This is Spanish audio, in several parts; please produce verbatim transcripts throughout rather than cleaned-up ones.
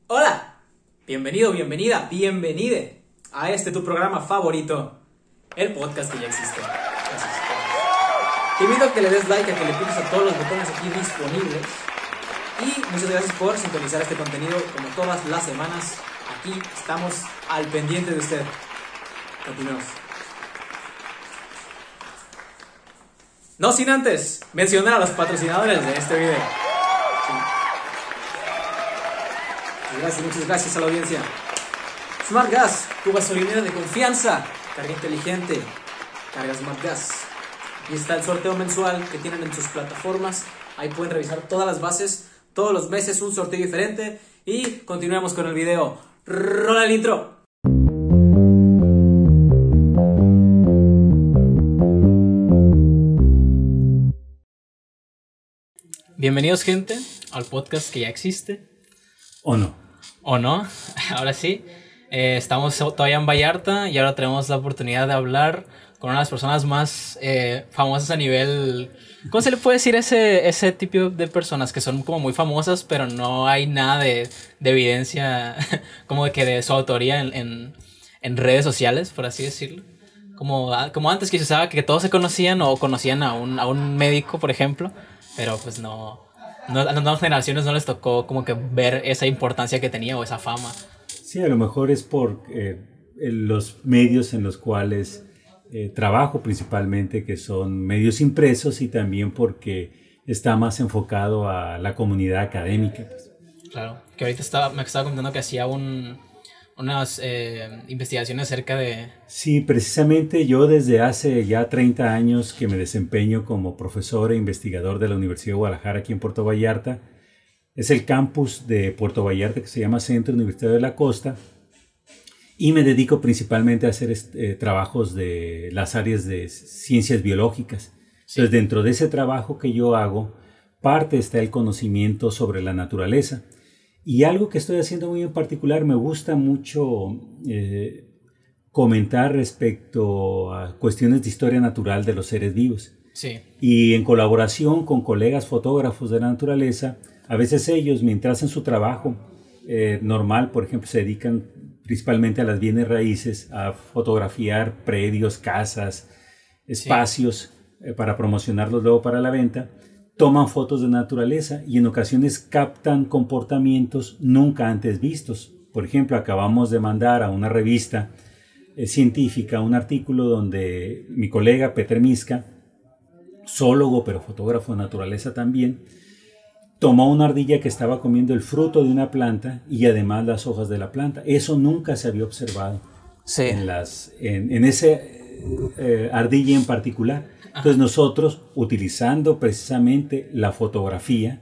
Hola, bienvenido, bienvenida, bienvenide a este tu programa favorito, el podcast que ya existe. Gracias. Te invito a que le des like, a que le piques a todos los botones aquí disponibles. Y muchas gracias por sintonizar este contenido como todas las semanas. Aquí estamos al pendiente de usted. Continuemos. No sin antes mencionar a los patrocinadores de este video. Sí. Gracias, muchas gracias a la audiencia. Smart Gas, tu gasolinera de confianza. Carga inteligente, carga Smart Gas. Y está el sorteo mensual que tienen en sus plataformas. Ahí pueden revisar todas las bases. Todos los meses un sorteo diferente. Y continuemos con el video. Rola el intro. Bienvenidos, gente, al podcast que ya existe. ¿O no? ¿O no? Ahora sí. Eh, estamos todavía en Vallarta y ahora tenemos la oportunidad de hablar con una de las personas más eh, famosas a nivel... ¿Cómo se le puede decir ese, ese tipo de personas que son como muy famosas, pero no hay nada de, de evidencia como de que de su autoría en, en, en redes sociales, por así decirlo? Como, como antes que se usaba que todos se conocían o conocían a un, a un médico, por ejemplo, pero pues no, no, a las nuevas generaciones no les tocó como que ver esa importancia que tenía o esa fama. Sí, a lo mejor es por eh, los medios en los cuales eh, trabajo principalmente, que son medios impresos, y también porque está más enfocado a la comunidad académica. Pues. Claro, que ahorita estaba, me estaba contando que hacía un, unas eh, investigaciones acerca de... Sí, precisamente yo desde hace ya treinta años que me desempeño como profesor e investigador de la Universidad de Guadalajara aquí en Puerto Vallarta. Es el campus de Puerto Vallarta que se llama Centro Universitario de la Costa, y me dedico principalmente a hacer eh, trabajos de las áreas de ciencias biológicas. Sí. Entonces, dentro de ese trabajo que yo hago, parte está el conocimiento sobre la naturaleza. Y algo que estoy haciendo muy en particular, me gusta mucho eh, comentar respecto a cuestiones de historia natural de los seres vivos. Sí. Y en colaboración con colegas fotógrafos de la naturaleza, a veces ellos, mientras hacen su trabajo eh, normal, por ejemplo, se dedican principalmente a las bienes raíces, a fotografiar predios, casas, espacios, sí. eh, para promocionarlos luego para la venta, toman fotos de naturaleza y en ocasiones captan comportamientos nunca antes vistos. Por ejemplo, acabamos de mandar a una revista eh, científica un artículo donde mi colega Peter Miska, zoólogo pero fotógrafo de naturaleza también, tomó una ardilla que estaba comiendo el fruto de una planta y además las hojas de la planta. Eso nunca se había observado sí. en, las, en, en ese eh, ardilla en particular. Entonces nosotros, utilizando precisamente la fotografía,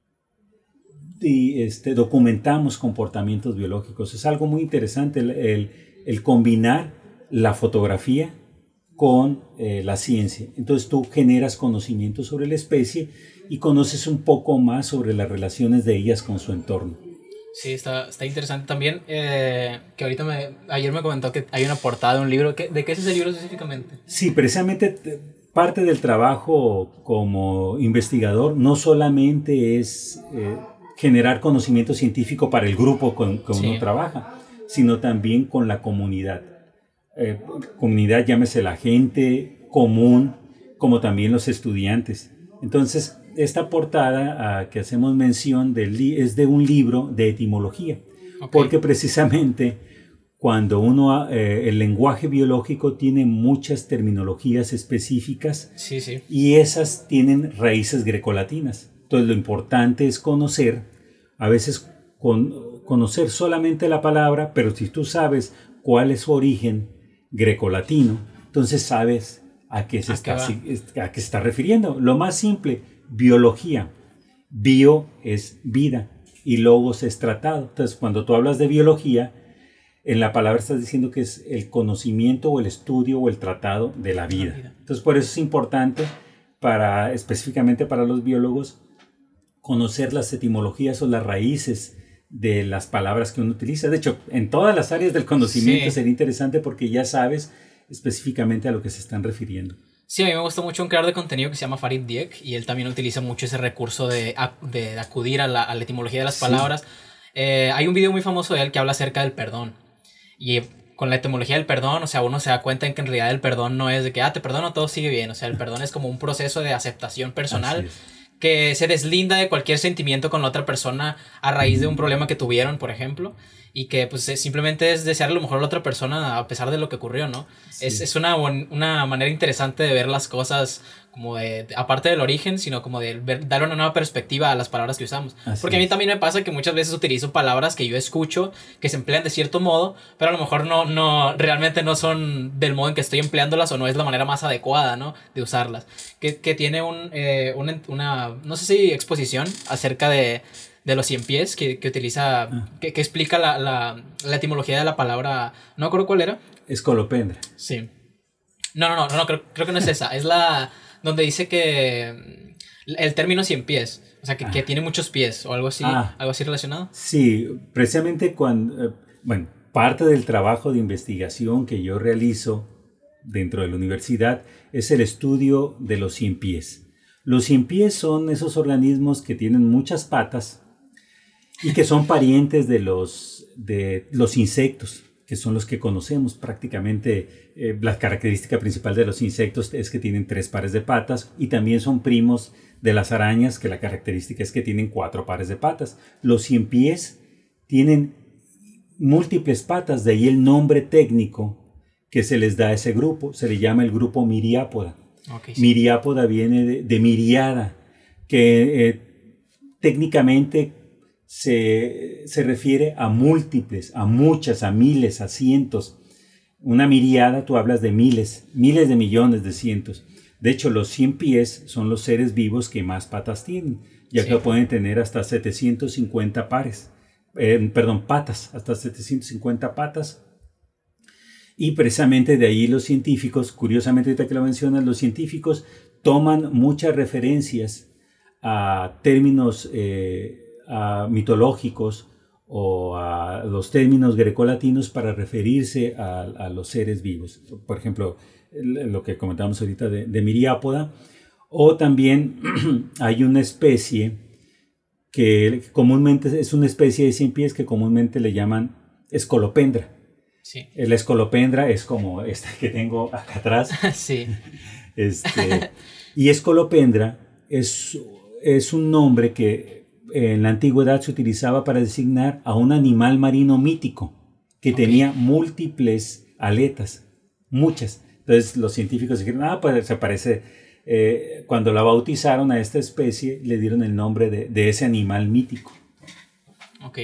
y, este, documentamos comportamientos biológicos. Es algo muy interesante el, el, el combinar la fotografía con eh, la ciencia. Entonces tú generas conocimiento sobre la especie y conoces un poco más sobre las relaciones de ellas con su entorno. Sí, está, está interesante también, eh, que ahorita me, ayer me comentó que hay una portada de un libro. ¿Qué, ¿De qué es ese libro específicamente? Sí, precisamente parte del trabajo como investigador no solamente es eh, generar conocimiento científico para el grupo con que sí. uno trabaja, sino también con la comunidad. Eh, comunidad, llámese la gente común, como también los estudiantes. Entonces, esta portada a que hacemos mención del li- es de un libro de etimología, okay. porque precisamente cuando uno, eh, el lenguaje biológico tiene muchas terminologías específicas, sí, sí. y esas tienen raíces grecolatinas. Entonces, lo importante es conocer, a veces con, conocer solamente la palabra, pero si tú sabes cuál es su origen grecolatino, entonces sabes a qué se, ¿A está, qué a qué se está refiriendo. Lo más simple, biología. Bio es vida y logos es tratado. Entonces, cuando tú hablas de biología, en la palabra estás diciendo que es el conocimiento o el estudio o el tratado de la vida. Entonces, por eso es importante, para, específicamente para los biólogos, conocer las etimologías o las raíces de las palabras que uno utiliza. De hecho, en todas las áreas del conocimiento sí. sería interesante porque ya sabes específicamente a lo que se están refiriendo. Sí, a mí me gusta mucho un creador de contenido que se llama Farid Dieck y él también utiliza mucho ese recurso de, de acudir a la, a la etimología de las palabras. Sí. Eh, hay un video muy famoso de él que habla acerca del perdón. Y con la etimología del perdón, o sea, uno se da cuenta en que en realidad el perdón no es de que, ah, te perdono, todo sigue bien. O sea, el perdón es como un proceso de aceptación personal que se deslinda de cualquier sentimiento con la otra persona a raíz de un problema que tuvieron, por ejemplo. Y que pues simplemente es desearle lo mejor a la otra persona a pesar de lo que ocurrió, ¿no? Sí. Es, es una, una manera interesante de ver las cosas como de, de aparte del origen, sino como de ver, dar una nueva perspectiva a las palabras que usamos. Así Porque a mí también me pasa que muchas veces utilizo palabras que yo escucho que se emplean de cierto modo, pero a lo mejor no, no realmente no son del modo en que estoy empleándolas o no es la manera más adecuada, ¿no? De usarlas. Que, que tiene un, eh, una, una, no sé si exposición acerca de... de los cien pies, que, que utiliza, ah. que, que explica la, la, la etimología de la palabra, no me acuerdo cuál era. Escolopendra. Sí. No, no, no, no, no creo, creo que no es esa, es la donde dice que el término cien pies, o sea, que, ah. que tiene muchos pies o algo así, ah. algo así relacionado. Sí, precisamente cuando, eh, bueno, parte del trabajo de investigación que yo realizo dentro de la universidad es el estudio de los cien pies. Los cien pies son esos organismos que tienen muchas patas y que son parientes de los, de los insectos, que son los que conocemos prácticamente. Eh, la característica principal de los insectos es que tienen tres pares de patas y también son primos de las arañas, que la característica es que tienen cuatro pares de patas. Los cien pies tienen múltiples patas, de ahí el nombre técnico que se les da a ese grupo, se le llama el grupo Miriápoda. Okay, sí. Miriápoda viene de, de miriada, que eh, técnicamente se, se refiere a múltiples, a muchas, a miles, a cientos. Una miriada, tú hablas de miles, miles de millones de cientos. De hecho, los cien pies son los seres vivos que más patas tienen, ya sí. que pueden tener hasta setecientos cincuenta pares, eh, perdón, patas, hasta setecientos cincuenta patas. Y precisamente de ahí los científicos, curiosamente ahorita que lo mencionas, los científicos toman muchas referencias a términos eh, a mitológicos o a los términos grecolatinos para referirse a, a los seres vivos. Por ejemplo, lo que comentamos ahorita de, de Miriápoda. O también hay una especie que comúnmente es una especie de cien pies que comúnmente le llaman escolopendra. Sí. La escolopendra es como esta que tengo acá atrás. Sí. Este, y escolopendra es, es un nombre que en la antigüedad se utilizaba para designar a un animal marino mítico que okay. tenía múltiples aletas, muchas. Entonces los científicos dijeron, ah, pues se parece, eh, cuando la bautizaron a esta especie, le dieron el nombre de, de ese animal mítico. Ok.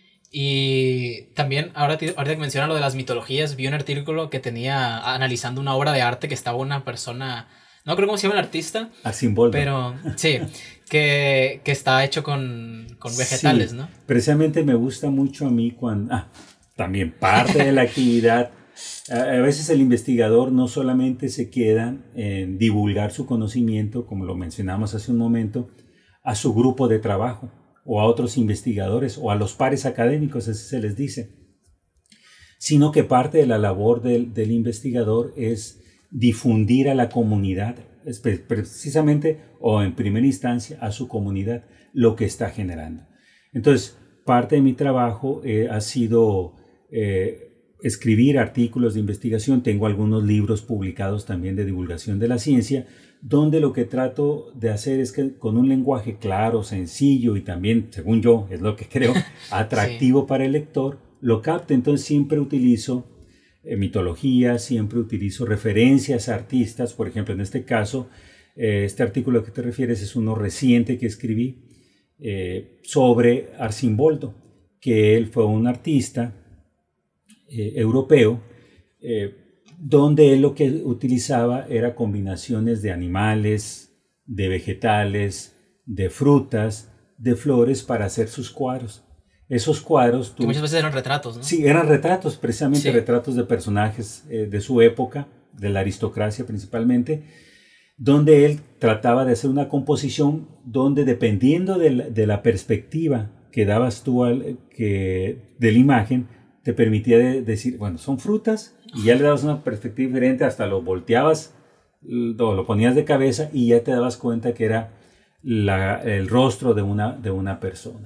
Y también, ahora, ahorita que mencionan lo de las mitologías, vi un artículo que tenía analizando una obra de arte que estaba una persona, no creo cómo se llama el artista. Arcimboldo. Pero sí, que, que está hecho con, con vegetales, sí, ¿no? Precisamente me gusta mucho a mí cuando, ah, también parte de la actividad, a, a veces el investigador no solamente se queda en divulgar su conocimiento, como lo mencionamos hace un momento, a su grupo de trabajo, o a otros investigadores, o a los pares académicos, así se les dice, sino que parte de la labor del, del investigador es difundir a la comunidad, precisamente, o en primera instancia, a su comunidad, lo que está generando. Entonces, parte de mi trabajo eh, ha sido eh, escribir artículos de investigación. Tengo algunos libros publicados también de divulgación de la ciencia, donde lo que trato de hacer es que con un lenguaje claro, sencillo y también, según yo, es lo que creo, atractivo sí. para el lector, lo capte. Entonces siempre utilizo eh, mitología, siempre utilizo referencias a artistas. Por ejemplo, en este caso, eh, este artículo al que te refieres es uno reciente que escribí eh, sobre Arcimboldo, que él fue un artista eh, europeo, eh, donde él lo que utilizaba era combinaciones de animales, de vegetales, de frutas, de flores para hacer sus cuadros. Esos cuadros... Tú, que muchas veces eran retratos, ¿no? Sí, eran retratos, precisamente sí. retratos de personajes eh, de su época, de la aristocracia principalmente, donde él trataba de hacer una composición donde, dependiendo de la, de la perspectiva que dabas tú al, que, de la imagen, te permitía de decir, bueno, son frutas, y ya le dabas una perspectiva diferente, hasta lo volteabas, lo, lo ponías de cabeza y ya te dabas cuenta que era la, el rostro de una, de una persona. Entonces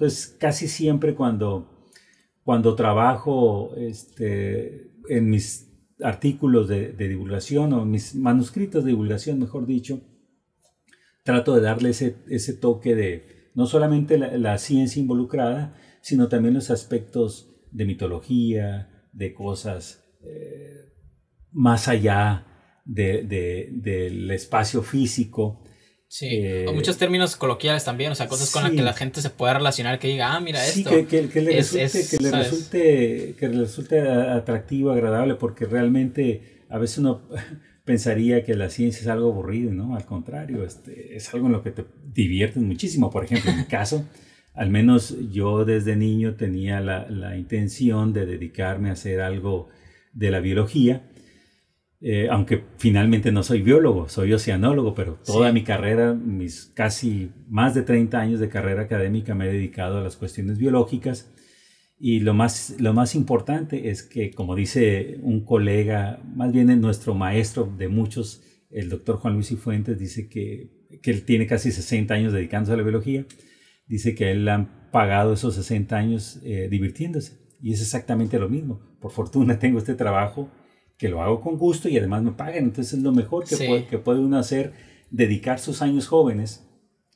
Entonces, casi siempre cuando, cuando trabajo este, en mis artículos de, de divulgación o mis manuscritos de divulgación, mejor dicho, trato de darle ese, ese toque de no solamente la, la ciencia involucrada, sino también los aspectos de mitología, de cosas eh, más allá de, de, del espacio físico. Sí, eh, o muchos términos coloquiales también, o sea, cosas sí. con las que la gente se pueda relacionar, que diga, ah, mira sí, esto. Sí, que, que, que, le es, resulte, es, que, le resulte, que le resulte atractivo, agradable, porque realmente a veces uno pensaría que la ciencia es algo aburrido, ¿no? Al contrario, este, es algo en lo que te diviertes muchísimo. Por ejemplo, en mi caso, al menos yo desde niño tenía la, la intención de dedicarme a hacer algo de la biología. Eh, aunque finalmente no soy biólogo, soy oceanólogo, pero toda sí. mi carrera, mis casi más de treinta años de carrera académica me he dedicado a las cuestiones biológicas. Y lo más, lo más importante es que, como dice un colega, más bien nuestro maestro de muchos, el doctor Juan Luis Cifuentes, dice que, que él tiene casi sesenta años dedicándose a la biología, dice que a él le han pagado esos sesenta años eh, divirtiéndose. Y es exactamente lo mismo. Por fortuna tengo este trabajo que lo hago con gusto y además me pagan. Entonces es lo mejor que, sí. puede, que puede uno hacer, dedicar sus años jóvenes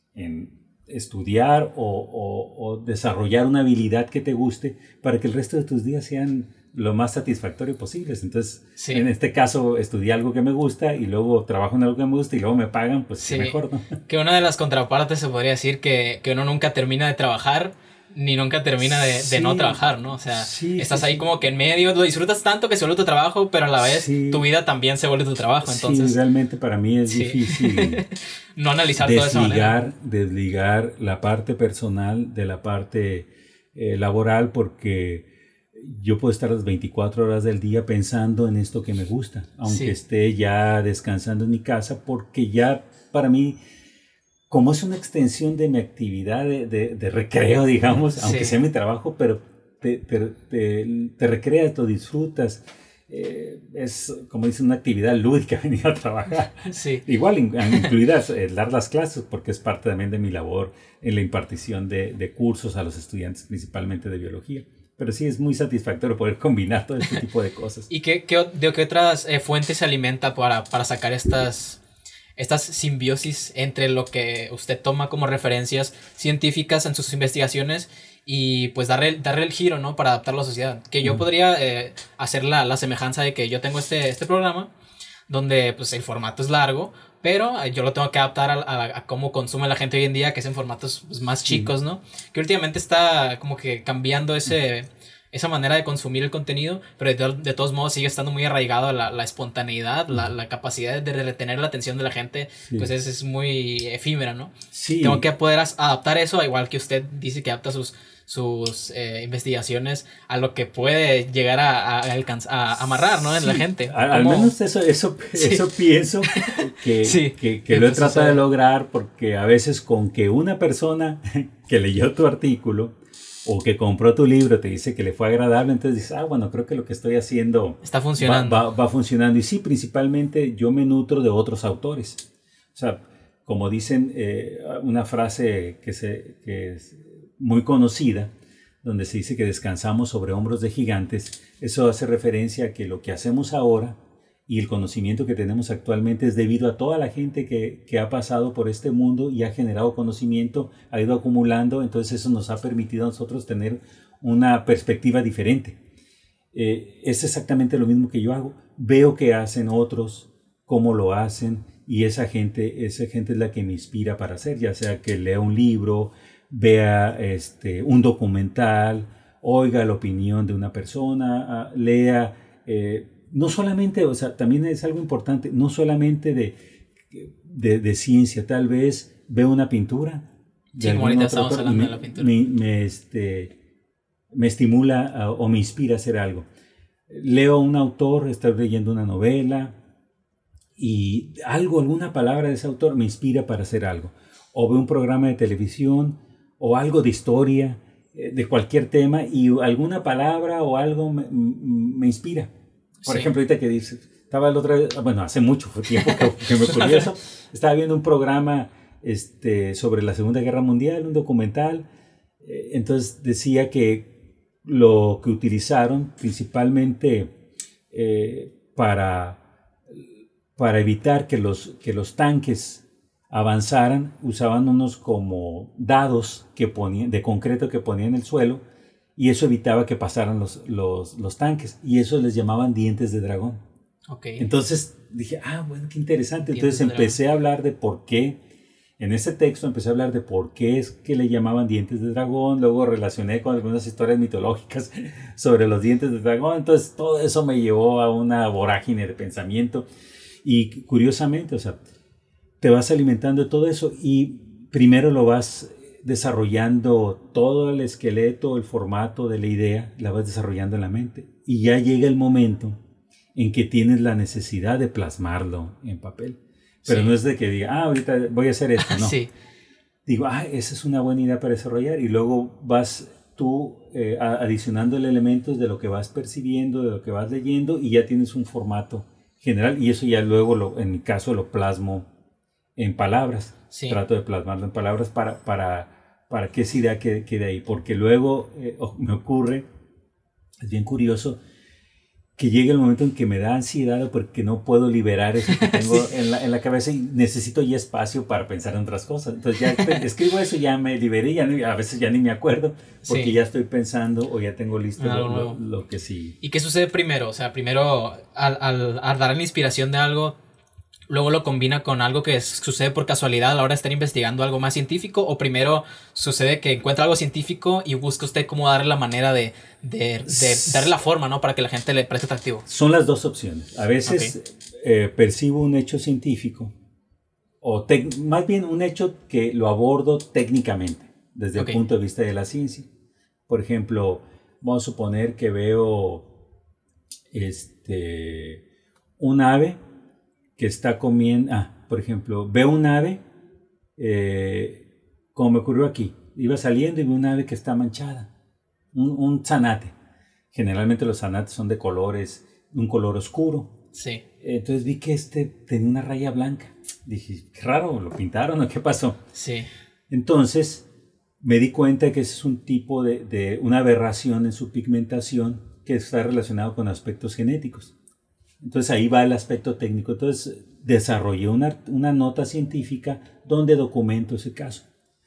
en estudiar o, o, o desarrollar una habilidad que te guste para que el resto de tus días sean lo más satisfactorio posibles. Entonces, sí. en este caso, estudié algo que me gusta y luego trabajo en algo que me gusta y luego me pagan, pues sí. mejor, ¿no? Que una de las contrapartes se podría decir que, que uno nunca termina de trabajar ni nunca termina de, sí, de no trabajar, ¿no? O sea, sí, estás sí, ahí sí. como que en medio, lo disfrutas tanto que se vuelve tu trabajo, pero a la vez sí. tu vida también se vuelve tu trabajo, entonces... Sí, realmente para mí es sí. difícil no analizar todo eso. Desligar, desligar la parte personal de la parte eh, laboral, porque yo puedo estar las veinticuatro horas del día pensando en esto que me gusta, aunque sí. esté ya descansando en mi casa, porque ya para mí... como es una extensión de mi actividad de, de, de recreo, digamos, sí. aunque sea mi trabajo, pero te, te, te, te recreas, lo disfrutas. Eh, es, como dice, una actividad lúdica venir a trabajar. Sí. Igual incluidas eh, dar las clases, porque es parte también de mi labor en la impartición de, de cursos a los estudiantes, principalmente de biología. Pero sí es muy satisfactorio poder combinar todo este tipo de cosas. ¿Y qué, qué, de qué otras eh, fuentes se alimenta para, para sacar estas... estas simbiosis entre lo que usted toma como referencias científicas en sus investigaciones y pues darle, darle el giro, ¿no? Para adaptarlo a la sociedad? Que yo uh-huh. podría eh, hacer la, la semejanza de que yo tengo este, este programa donde pues el formato es largo, pero yo lo tengo que adaptar a, a, a cómo consume la gente hoy en día, que es en formatos pues, más chicos, ¿no? Que últimamente está como que cambiando ese... Uh-huh. esa manera de consumir el contenido, pero de, de todos modos sigue estando muy arraigado a la, la espontaneidad, la, la capacidad de retener la atención de la gente, sí. pues es, es muy efímera, ¿no? Sí. Tengo que poder adaptar eso, igual que usted dice que adapta sus, sus eh, investigaciones a lo que puede llegar a, a, alcanzar, a amarrar, ¿no? En sí. la gente. Al, al menos eso, eso, sí. eso pienso que, sí. que, que lo he tratado de lograr, porque a veces con que una persona que leyó tu artículo o que compró tu libro te dice que le fue agradable, entonces dices, ah, bueno, creo que lo que estoy haciendo está funcionando. Va, va, va funcionando. Y sí, principalmente yo me nutro de otros autores. O sea, como dicen, eh, una frase que, se, que es muy conocida, donde se dice que descansamos sobre hombros de gigantes, eso hace referencia a que lo que hacemos ahora y el conocimiento que tenemos actualmente es debido a toda la gente que, que ha pasado por este mundo y ha generado conocimiento, ha ido acumulando, entonces eso nos ha permitido a nosotros tener una perspectiva diferente. Eh, es exactamente lo mismo que yo hago. Veo que hacen otros, cómo lo hacen, y esa gente, esa gente es la que me inspira para hacer, ya sea que lea un libro, vea este, un documental, oiga la opinión de una persona, lea... Eh, no solamente, o sea, también es algo importante, no solamente de, de, de ciencia, tal vez veo una pintura. Sí, como ahorita estamos hablando de la pintura. Me, me, este, me estimula uh, o me inspira a hacer algo. Leo a un autor, estoy leyendo una novela y algo, alguna palabra de ese autor me inspira para hacer algo. O veo un programa de televisión o algo de historia, eh, de cualquier tema, y alguna palabra o algo me, me inspira. Por sí. ejemplo, ahorita que dice, estaba el otro, bueno, hace mucho tiempo que, que me ocurrió eso, estaba viendo un programa este, sobre la Segunda Guerra Mundial, un documental, Eh, entonces decía que lo que utilizaron principalmente eh, para, para evitar que los, que los tanques avanzaran, usaban unos como dados que ponían, de concreto que ponían en el suelo, y eso evitaba que pasaran los, los, los tanques, y eso les llamaban dientes de dragón. Okay. Entonces dije, ah, bueno, qué interesante. Entonces empecé a hablar de por qué, en ese texto empecé a hablar de por qué es que le llamaban dientes de dragón, luego relacioné con algunas historias mitológicas sobre los dientes de dragón, entonces todo eso me llevó a una vorágine de pensamiento, y curiosamente, o sea, te vas alimentando de todo eso y primero lo vas desarrollando todo el esqueleto, el formato de la idea, la vas desarrollando en la mente, y ya llega el momento en que tienes la necesidad de plasmarlo en papel. Pero sí. No es de que diga, ah, ahorita voy a hacer esto, no. Sí. Digo, ah, esa es una buena idea para desarrollar, y luego vas tú eh, adicionándole elementos de lo que vas percibiendo, de lo que vas leyendo, y ya tienes un formato general, y eso ya luego, lo, en mi caso, lo plasmo en palabras. Sí. Trato de plasmarlo en palabras para, para, para que esa idea quede, quede ahí, porque luego eh, me ocurre, es bien curioso, que llega el momento en que me da ansiedad porque no puedo liberar eso que tengo sí. en, la, en la cabeza, y necesito ya espacio para pensar en otras cosas. Entonces ya escribo eso, ya me liberé, ya no, a veces ya ni me acuerdo porque sí. ya estoy pensando o ya tengo listo lo, lo, lo que sí. ¿Y qué sucede primero? O sea, primero al, al, al dar la inspiración de algo, luego lo combina con algo que sucede por casualidad a la hora de estar investigando algo más científico, o primero sucede que encuentra algo científico y busca usted cómo darle la manera de, de, de darle la forma, ¿no? Para que la gente le parezca atractivo. Son las dos opciones. A veces okay. eh, percibo un hecho científico, o más bien un hecho que lo abordo técnicamente, desde okay. el punto de vista de la ciencia. Por ejemplo, vamos a suponer que veo este, un ave que está comiendo, ah, por ejemplo, veo un ave, eh, como me ocurrió aquí, iba saliendo y veo un ave que está manchada, un, un zanate. Generalmente los zanates son de colores, un color oscuro. Sí. Entonces vi que este tenía una raya blanca. Dije, qué raro, ¿lo pintaron o qué pasó? Sí. Entonces me di cuenta que ese es un tipo de, de una aberración en su pigmentación que está relacionado con aspectos genéticos. Entonces ahí va el aspecto técnico. Entonces desarrollé una, una nota científica donde documento ese caso.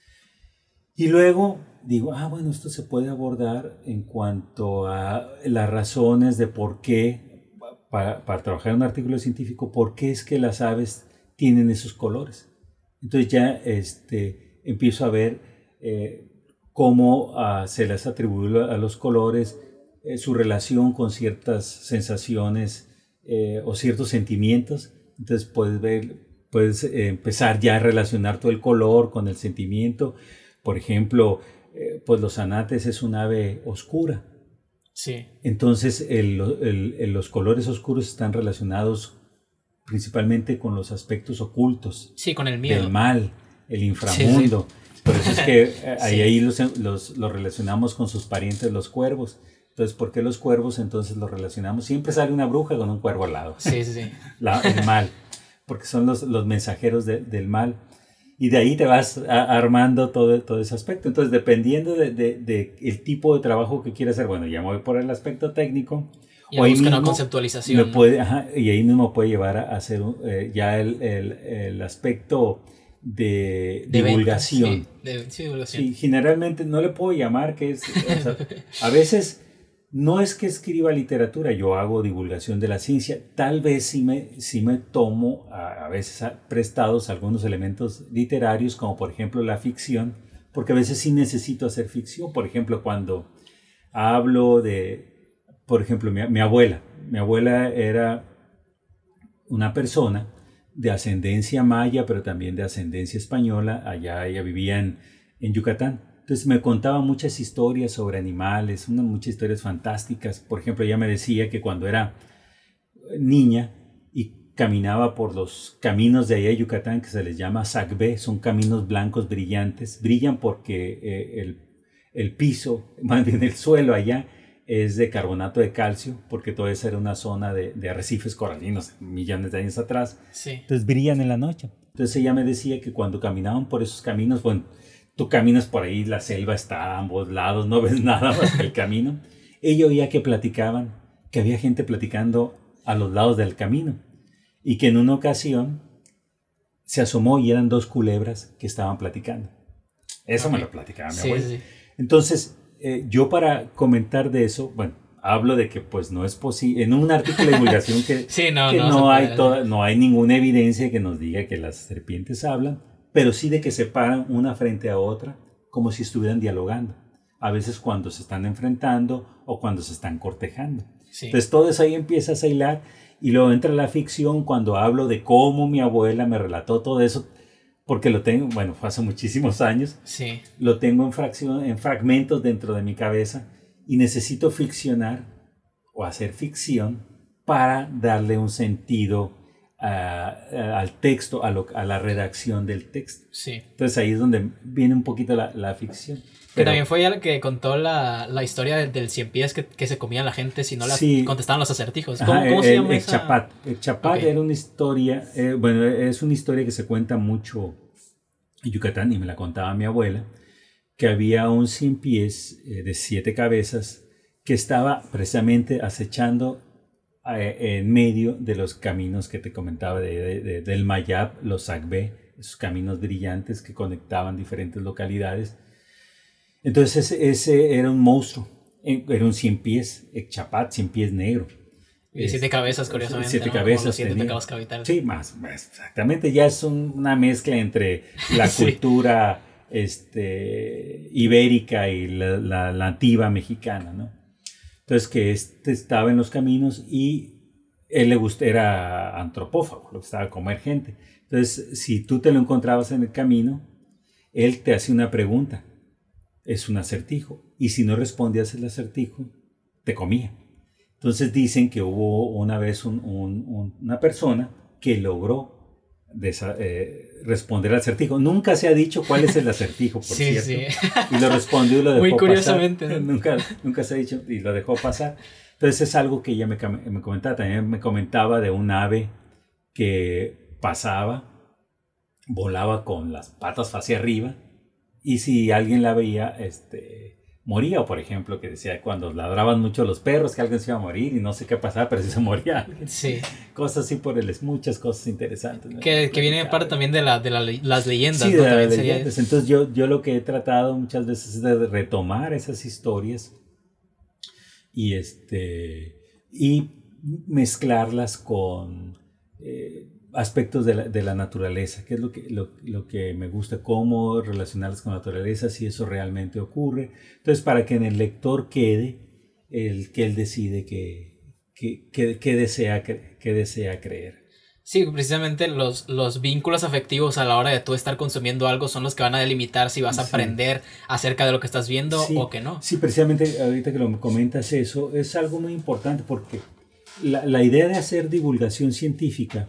Y luego digo, ah, bueno, esto se puede abordar en cuanto a las razones de por qué, para, para trabajar en un artículo científico, por qué es que las aves tienen esos colores. Entonces ya este, empiezo a ver eh, cómo uh, se les atribuye a los colores eh, su relación con ciertas sensaciones Eh, o ciertos sentimientos. Entonces puedes ver, puedes eh, empezar ya a relacionar todo el color con el sentimiento. Por ejemplo, eh, pues los zanates es un ave oscura. Sí. Entonces el, el, el, los colores oscuros están relacionados principalmente con los aspectos ocultos. Sí, con el miedo. Del mal, el inframundo. Sí, sí. Por eso es que eh, ahí, sí. ahí los, los, los relacionamos con sus parientes los cuervos. Entonces, ¿por qué los cuervos entonces los relacionamos? Siempre sale una bruja con un cuervo al lado. Sí, sí, sí. La, el mal, porque son los, los mensajeros de, del mal. Y de ahí te vas a, armando todo, todo ese aspecto. Entonces, dependiendo del de, de, de trabajo de trabajo que quieras hacer, bueno, ya me voy por el aspecto técnico. Y o ahí busca una conceptualización. Me puede, ajá, y ahí mismo puede llevar a hacer eh, ya el, el, el aspecto de, de divulgación. Sí, de, sí, divulgación. Sí, generalmente no le puedo llamar que es... O sea, a veces... No es que escriba literatura, yo hago divulgación de la ciencia. Tal vez sí me, sí me tomo a, a veces a, prestados algunos elementos literarios, como por ejemplo la ficción, porque a veces sí necesito hacer ficción. Por ejemplo, cuando hablo de, por ejemplo, mi, mi abuela. Mi abuela era una persona de ascendencia maya, pero también de ascendencia española. Allá ella vivía en, en Yucatán. Entonces me contaba muchas historias sobre animales, unas muchas historias fantásticas. Por ejemplo, ella me decía que cuando era niña y caminaba por los caminos de allá de Yucatán, que se les llama Sacbé, son caminos blancos brillantes, brillan porque eh, el, el piso, más bien el suelo allá, es de carbonato de calcio, porque toda esa era una zona de, de arrecifes coralinos millones de años atrás. Sí. Entonces brillan en la noche. Entonces ella me decía que cuando caminaban por esos caminos, bueno, tú caminas por ahí, la selva está a ambos lados, no ves nada más que el camino. Ella oía que platicaban, que había gente platicando a los lados del camino y que en una ocasión se asomó y eran dos culebras que estaban platicando. Eso okay. Me lo platicaba mi sí, abuela. Sí. Entonces, eh, yo para comentar de eso, bueno, hablo de que pues no es posible, en un artículo de divulgación que, sí, no, que no, no, hay puede, toda, no hay ninguna evidencia que nos diga que las serpientes hablan, pero sí de que se paran una frente a otra como si estuvieran dialogando. A veces cuando se están enfrentando o cuando se están cortejando. Sí. Entonces todo eso ahí empieza a hilar y luego entra la ficción cuando hablo de cómo mi abuela me relató todo eso, porque lo tengo, bueno, fue hace muchísimos años, sí. Lo tengo en, fracción, en fragmentos dentro de mi cabeza y necesito ficcionar o hacer ficción para darle un sentido a, a, al texto, a, lo, a la redacción del texto. Sí. Entonces ahí es donde viene un poquito la, la ficción. Que también fue ella la que contó la, la historia del, del cien pies que, que se comía la gente si no la sí. contestaban los acertijos. ¿Cómo, Ajá, ¿cómo el, se llama el esa? Chapat. El Chapat okay. Era una historia, eh, bueno, es una historia que se cuenta mucho en Yucatán y me la contaba mi abuela, que había un cien pies eh, de siete cabezas que estaba precisamente acechando eh, en medio de los caminos que te comentaba de, de, de, del Mayab, los Agbe, esos caminos brillantes que conectaban diferentes localidades. Entonces ese, ese era un monstruo, era un cien pies, Chapat, cien pies negro. Y siete cabezas, curiosamente. Siete ¿no? cabezas. Los siete tenía. pecados capitales. Sí, más, más, exactamente. Ya es un, una mezcla entre la sí. cultura este, ibérica y la, la, la nativa mexicana, ¿no? Entonces que este estaba en los caminos y él le gustaba, era antropófago, le gustaba comer gente. Entonces, si tú te lo encontrabas en el camino, él te hacía una pregunta. Es un acertijo. Y si no respondías el acertijo, te comía. Entonces dicen que hubo una vez un, un, un, una persona que logró desa, eh, responder al acertijo. Nunca se ha dicho cuál es el acertijo, por sí, cierto. Sí. Y lo respondió y lo dejó Muy curiosamente, pasar. ¿no? nunca, nunca se ha dicho y lo dejó pasar. Entonces es algo que ella me, me comentaba. También me comentaba de un ave que pasaba, volaba con las patas hacia arriba. Y si alguien la veía, este, moría, por ejemplo, que decía cuando ladraban mucho los perros que alguien se iba a morir y no sé qué pasaba, pero sí se moría alguien. Sí. Cosas así por el, muchas cosas interesantes, ¿no? Que, que viene parte también de, la, de la, las leyendas. Sí, ¿no? de También las sería... leyendas. Entonces yo, yo lo que he tratado muchas veces es de retomar esas historias y, este, y mezclarlas con... Eh, aspectos de la, de la naturaleza, que es lo que, lo, lo que me gusta, cómo relacionarlas con la naturaleza, si eso realmente ocurre. Entonces, para que en el lector quede el que él decide que, que, que, que, desea, que desea creer. Sí, precisamente los, los vínculos afectivos a la hora de tú estar consumiendo algo son los que van a delimitar si vas a sí. aprender acerca de lo que estás viendo sí, o que no. Sí, precisamente ahorita que lo comentas eso, es algo muy importante porque la, la idea de hacer divulgación científica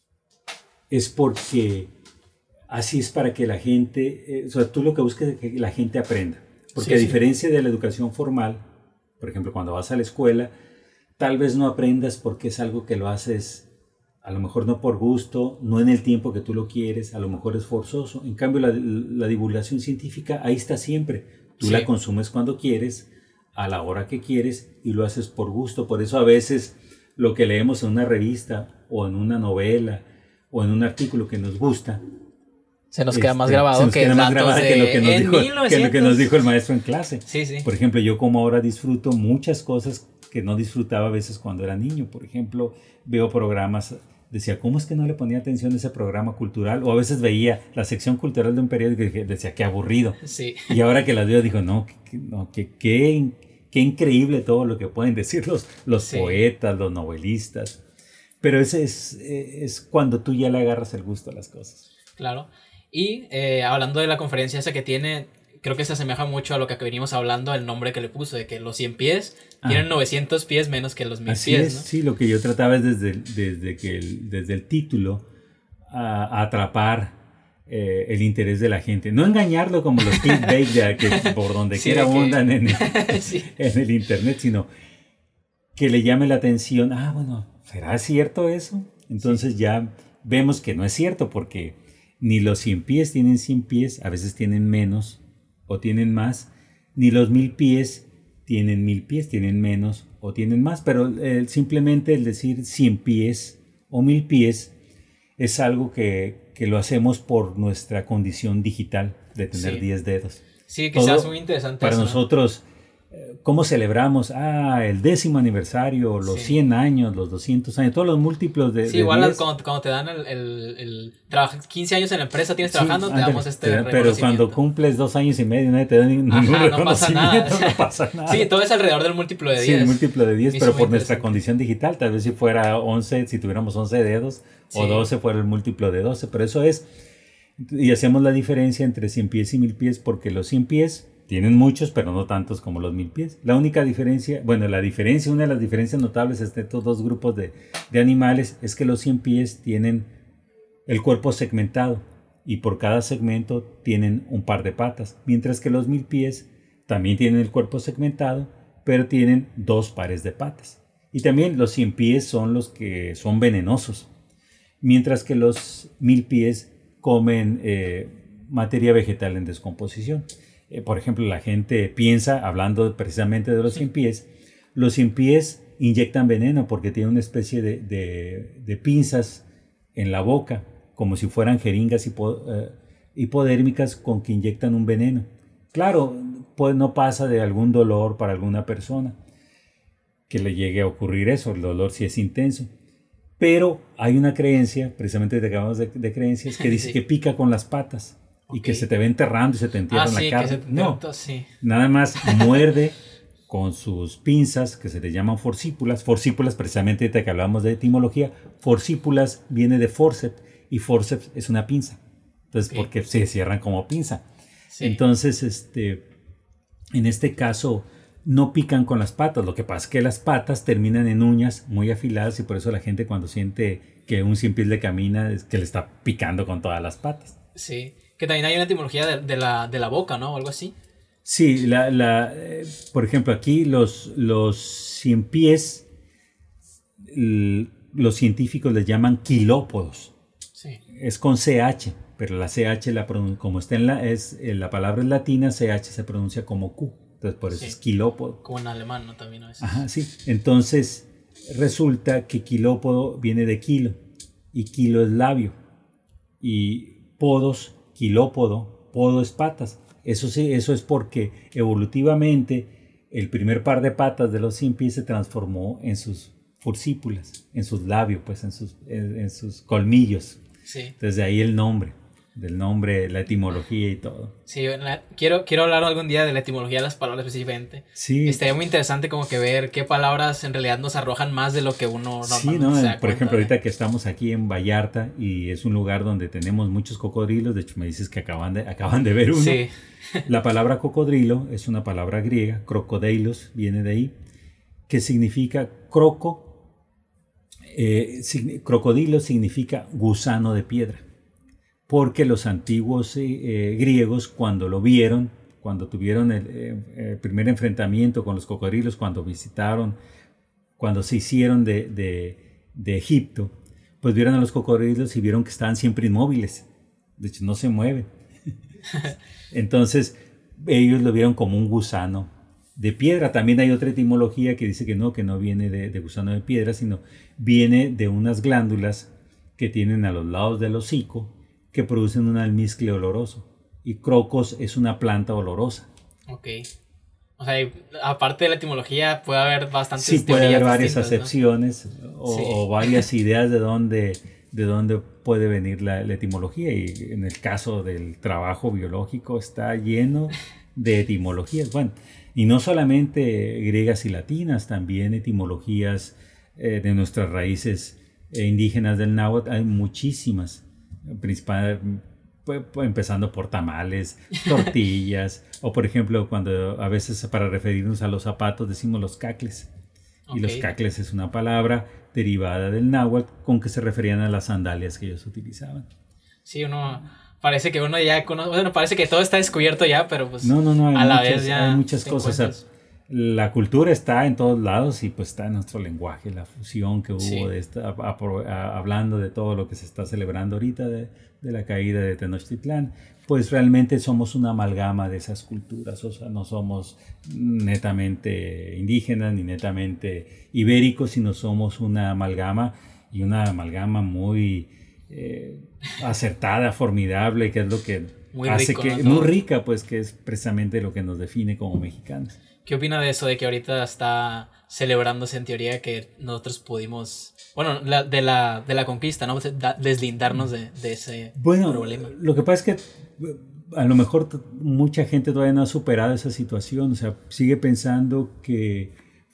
es porque así es para que la gente, eh, o sea, tú lo que buscas es que la gente aprenda. Porque sí, a diferencia sí. de la educación formal, por ejemplo, cuando vas a la escuela, tal vez no aprendas porque es algo que lo haces, a lo mejor no por gusto, no en el tiempo que tú lo quieres, a lo mejor es forzoso. En cambio, la, la divulgación científica ahí está siempre. Tú sí. la consumes cuando quieres, a la hora que quieres y lo haces por gusto. Por eso a veces lo que leemos en una revista o en una novela o en un artículo que nos gusta, se nos queda este, más grabado, nos que, queda más grabado de, que, lo que, nos dijo, mil novecientos... que lo que nos dijo el maestro en clase. Sí, sí. Por ejemplo, yo como ahora disfruto muchas cosas que no disfrutaba a veces cuando era niño. Por ejemplo, veo programas, decía, ¿cómo es que no le ponía atención a ese programa cultural? O a veces veía la sección cultural de un periódico y decía, qué aburrido. Sí. Y ahora que las veo, digo, no, que, no, que, que, qué increíble todo lo que pueden decir los, los sí. poetas, los novelistas. Pero ese es, es cuando tú ya le agarras el gusto a las cosas. Claro. Y eh, hablando de la conferencia esa que tiene, creo que se asemeja mucho a lo que venimos hablando, el nombre que le puso, de que los cien pies ah. tienen novecientos pies menos que los mil Así pies. Es, ¿no? Sí, lo que yo trataba es desde, desde, que el, desde el título a, a atrapar eh, el interés de la gente. No engañarlo como los clickbait de que por donde sí, quiera que... abundan en, sí. en el internet, sino que le llame la atención. Ah, bueno, ¿será cierto eso? Entonces sí. ya vemos que no es cierto porque Ni los cien pies tienen cien pies, a veces tienen menos o tienen más. Ni los mil pies tienen mil pies, tienen menos o tienen más. Pero eh, simplemente el decir cien pies o mil pies es algo que, que lo hacemos por nuestra condición digital de tener sí. diez dedos. Sí, quizás muy interesante. Para eso, nosotros, ¿no? ¿Cómo celebramos? Ah, el décimo aniversario, los sí. cien años, los doscientos años, todos los múltiplos de. Sí, de igual diez. Cuando, cuando te dan el, el, el trabajo, quince años en la empresa, tienes Sí, trabajando, te damos este pero, pero cuando cumples dos años y medio, nadie te da ningún Ajá, no pasa nada. no pasa nada. Sí, todo es alrededor del múltiplo de diez. Sí, el múltiplo de diez, Eso pero es por nuestra condición digital, tal vez si fuera once, si tuviéramos once dedos, sí. o doce fuera el múltiplo de doce, pero eso es. Y hacemos la diferencia entre cien pies y mil pies porque los cien pies tienen muchos, pero no tantos como los mil pies. La única diferencia, bueno, la diferencia, una de las diferencias notables entre estos dos grupos de, de animales es que los cien pies tienen el cuerpo segmentado y por cada segmento tienen un par de patas, mientras que los mil pies también tienen el cuerpo segmentado, pero tienen dos pares de patas. Y también los cien pies son los que son venenosos, mientras que los mil pies comen eh, materia vegetal en descomposición. Eh, por ejemplo, la gente piensa, hablando precisamente de los cien pies, los cien pies inyectan veneno porque tienen una especie de, de, de pinzas en la boca, como si fueran jeringas hipo, eh, hipodérmicas con que inyectan un veneno. Claro, pues no pasa de algún dolor para alguna persona que le llegue a ocurrir eso, el dolor sí es intenso. Pero hay una creencia, precisamente te acabamos de, de creencias, que dice sí. que pica con las patas. Y okay. que se te ve enterrando y se te entierra ah, en la sí, carne. Que se no, te... sí. nada más muerde con sus pinzas, que se le llaman forcípulas. Forcípulas, precisamente ahorita que hablamos de etimología, forcípulas viene de forceps, y forceps es una pinza. Entonces, okay. porque se cierran como pinza. Sí. Entonces, este, en este caso, no pican con las patas. Lo que pasa es que las patas terminan en uñas muy afiladas y por eso la gente cuando siente que un cien pies le camina, es que le está picando con todas las patas. Sí. Que también hay una etimología de, de, la, de la boca, ¿no? O algo así. Sí, la, la, eh, por ejemplo, aquí los, los cien pies, l, los científicos les llaman quilópodos. Sí. Es con C H, pero la C H, la como está en la, es, la palabra es latina, C H se pronuncia como Q. Entonces, por eso sí. es quilópodo. Como en alemán, ¿no? También a veces. Ajá, sí. Entonces, resulta que quilópodo viene de kilo, y kilo es labio, y podos, quilópodo, podo es patas. Eso sí, eso es porque evolutivamente el primer par de patas de los cien pies se transformó en sus forcípulas, en sus labios, pues en sus, en, en sus colmillos. Sí. Entonces de ahí el nombre, del nombre, la etimología y todo. Sí, la, quiero, quiero hablar algún día de la etimología de las palabras específicamente. Sí. Estaría muy interesante como que ver qué palabras en realidad nos arrojan más de lo que uno sí, no, se da por ejemplo, de... ahorita que estamos aquí en Vallarta y es un lugar donde tenemos muchos cocodrilos, de hecho me dices que acaban de, acaban de ver uno. Sí. La palabra cocodrilo es una palabra griega, crocodeilos viene de ahí, que significa croco, eh, sig- crocodilo significa gusano de piedra. Porque los antiguos eh, griegos cuando lo vieron, cuando tuvieron el, eh, el primer enfrentamiento con los cocodrilos, cuando visitaron, cuando se hicieron de, de, de Egipto, pues vieron a los cocodrilos y vieron que estaban siempre inmóviles, de hecho no se mueven. Entonces ellos lo vieron como un gusano de piedra. También hay otra etimología que dice que no, que no viene de, de gusano de piedra, sino viene de unas glándulas que tienen a los lados del hocico, que producen un almizcle oloroso. Y crocos es una planta olorosa. Ok. O sea, aparte de la etimología, puede haber bastantes sí, puede haber varias distintas, acepciones, ¿no? o, sí. o varias ideas de dónde, de dónde puede venir la, la etimología. Y en el caso del trabajo biológico está lleno de etimologías. Bueno, y no solamente griegas y latinas, también etimologías eh, de nuestras raíces eh, indígenas del náhuatl. Hay muchísimas. Principal, pues, empezando por tamales, tortillas, o por ejemplo, cuando a veces para referirnos a los zapatos decimos los cacles. Okay. Y los cacles es una palabra derivada del náhuatl con que se referían a las sandalias que ellos utilizaban. Sí, uno parece que uno ya conoce, bueno, parece que todo está descubierto ya, pero pues no, no, no, hay a la muchas, vez ya hay muchas cosas. O sea, la cultura está en todos lados y pues está en nuestro lenguaje, la fusión que hubo Sí. de esta, a- a- hablando de todo lo que se está celebrando ahorita de, de la caída de Tenochtitlán, pues realmente somos una amalgama de esas culturas, o sea, no somos netamente indígenas ni netamente ibéricos, sino somos una amalgama y una amalgama muy eh, acertada, formidable, que es lo que Muy hace rico, que, ¿no? muy Todo. rica, pues que es precisamente lo que nos define como mexicanos. ¿Qué opina de eso, de que ahorita está celebrándose en teoría que nosotros pudimos, bueno, la- de, la, de la conquista, ¿no? Da- Deslindarnos de, de ese Bueno, problema. lo que pasa es que eh, a lo mejor t- mucha gente todavía no ha superado esa situación, o sea, sigue pensando que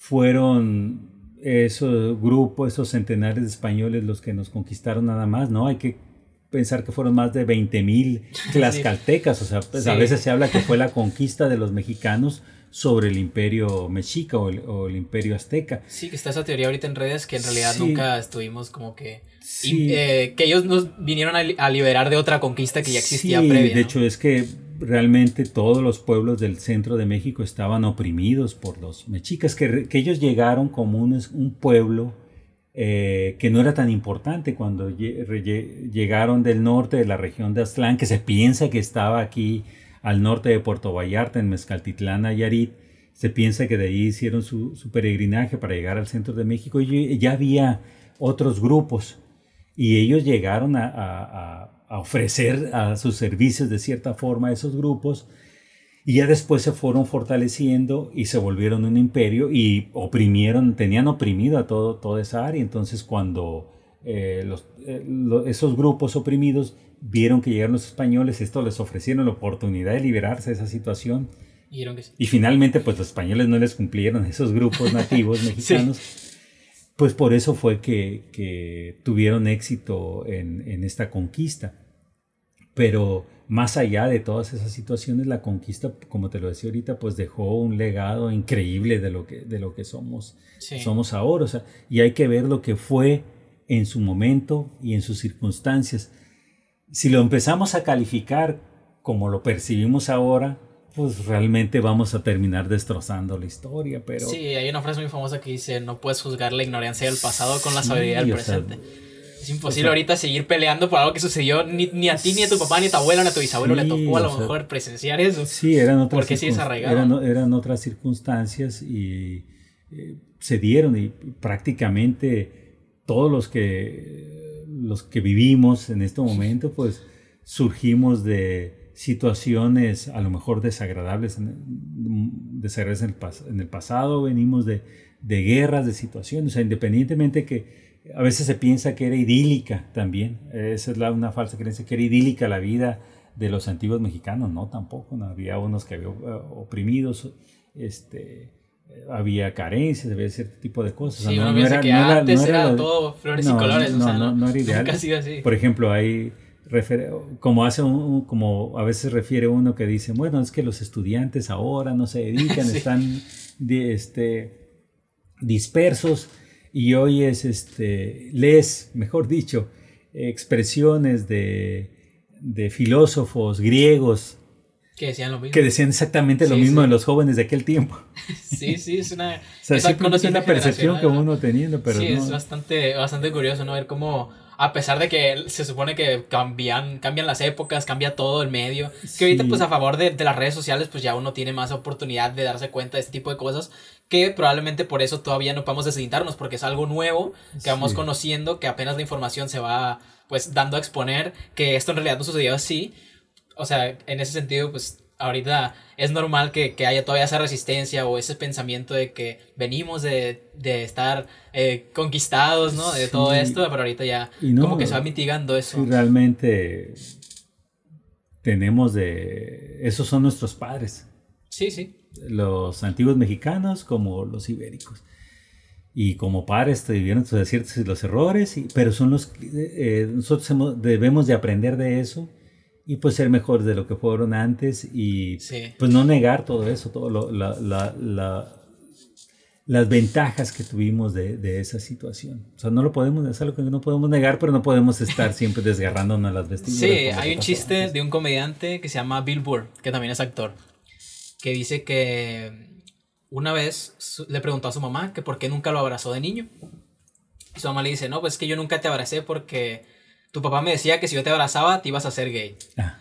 fueron esos grupos, esos centenares de españoles los que nos conquistaron nada más, ¿no? Hay que pensar que fueron más de veinte mil tlaxcaltecas, o sea, pues, Sí. a veces se habla que fue la conquista de los mexicanos sobre el imperio mexica o el, o el imperio azteca. Sí, que está esa teoría ahorita en redes que en realidad Sí. nunca estuvimos como que... Sí. y, eh, que ellos nos vinieron a, li- a liberar de otra conquista que ya existía Sí, previa, de ¿no? hecho es que realmente todos los pueblos del centro de México estaban oprimidos por los mexicas, que, que ellos llegaron como un, un pueblo eh, que no era tan importante cuando lle- re- llegaron del norte de la región de Aztlán, que se piensa que estaba aquí al norte de Puerto Vallarta, en Mezcaltitlán, Nayarit. Se piensa que de ahí hicieron su, su peregrinaje para llegar al centro de México y ya había otros grupos y ellos llegaron a, a, a ofrecer a sus servicios de cierta forma a esos grupos y ya después se fueron fortaleciendo y se volvieron un imperio y oprimieron, tenían oprimido a todo, toda esa área. Entonces cuando eh, los, eh, lo, esos grupos oprimidos vieron que llegaron los españoles, esto les ofrecieron la oportunidad de liberarse de esa situación. Y, que sí. Y finalmente pues los españoles no les cumplieron, esos grupos nativos mexicanos. Sí. Pues por eso fue que, que tuvieron éxito en, en esta conquista. Pero más allá de todas esas situaciones, la conquista, como te lo decía ahorita, pues dejó un legado increíble de lo que, de lo que somos, sí. somos ahora. O sea, y hay que ver lo que fue en su momento y en sus circunstancias. Si lo empezamos a calificar como lo percibimos ahora, pues realmente vamos a terminar destrozando la historia, pero... Sí, hay una frase muy famosa que dice, no puedes juzgar la ignorancia del pasado con la sabiduría sí, del presente. Sea, es imposible o sea, ahorita seguir peleando por algo que sucedió, ni, ni a ti, ni a tu papá, ni a tu abuelo, ni a tu bisabuelo sí, le tocó a lo o sea, mejor presenciar eso. Sí, eran otras, porque sí es arraigado. Eran, eran otras circunstancias y eh, se dieron y prácticamente todos los que, los que vivimos en este momento, pues surgimos de situaciones a lo mejor desagradables en, desagradables en, el, pas, en el pasado, venimos de, de guerras, de situaciones, o sea, independientemente que a veces se piensa que era idílica también, esa es la, una falsa creencia, que era idílica la vida de los antiguos mexicanos, no, tampoco, no, había unos que había oprimidos, este, había carencias, había cierto tipo de cosas. Sí, o sea, no, no, no era, que no antes era, no era, era todo flores no, y colores, no, o sea, no, no, no era ideal. Nunca ha sido así. Por ejemplo, hay como hace un, como a veces refiere uno que dice, bueno, es que los estudiantes ahora no se dedican, sí. están de, este, dispersos y hoy es, este, lees, mejor dicho, expresiones de, de filósofos griegos que decían lo mismo. Que decían exactamente sí, lo mismo sí. de los jóvenes de aquel tiempo. Sí, sí, es una, o sea, esa es una percepción que uno teniendo, pero sí, no. es bastante, bastante curioso, ¿no? Ver cómo, a pesar de que se supone que cambian, cambian las épocas, cambia todo el medio, que sí. ahorita pues a favor de, de las redes sociales pues ya uno tiene más oportunidad de darse cuenta de este tipo de cosas, que probablemente por eso todavía no podemos deslindarnos, porque es algo nuevo que sí. vamos conociendo, que apenas la información se va pues dando a exponer, que esto en realidad no sucedió así. O sea, en ese sentido pues ahorita es normal que, que haya todavía esa resistencia o ese pensamiento de que venimos de, de estar eh, conquistados, ¿no? De sí. todo esto, pero ahorita ya no, como que se va mitigando eso. Sí, realmente tenemos de... Esos son nuestros padres. Sí, sí. Los antiguos mexicanos como los ibéricos. Y como padres tuvieron los aciertos y los errores, y, pero son los eh, nosotros hemos, debemos de aprender de eso y pues ser mejores de lo que fueron antes y sí. pues no negar todo eso, todo lo, la, la, la, las ventajas que tuvimos de, de esa situación. O sea, no lo podemos, es algo que no podemos negar, pero no podemos estar siempre desgarrándonos las vestiduras. Sí, hay un chiste antes. de un comediante que se llama Bill Burr, que también es actor, que dice que una vez su- le preguntó a su mamá que por qué nunca lo abrazó de niño. Y su mamá le dice, no, pues es que yo nunca te abracé porque tu papá me decía que si yo te abrazaba te ibas a hacer gay. Ah,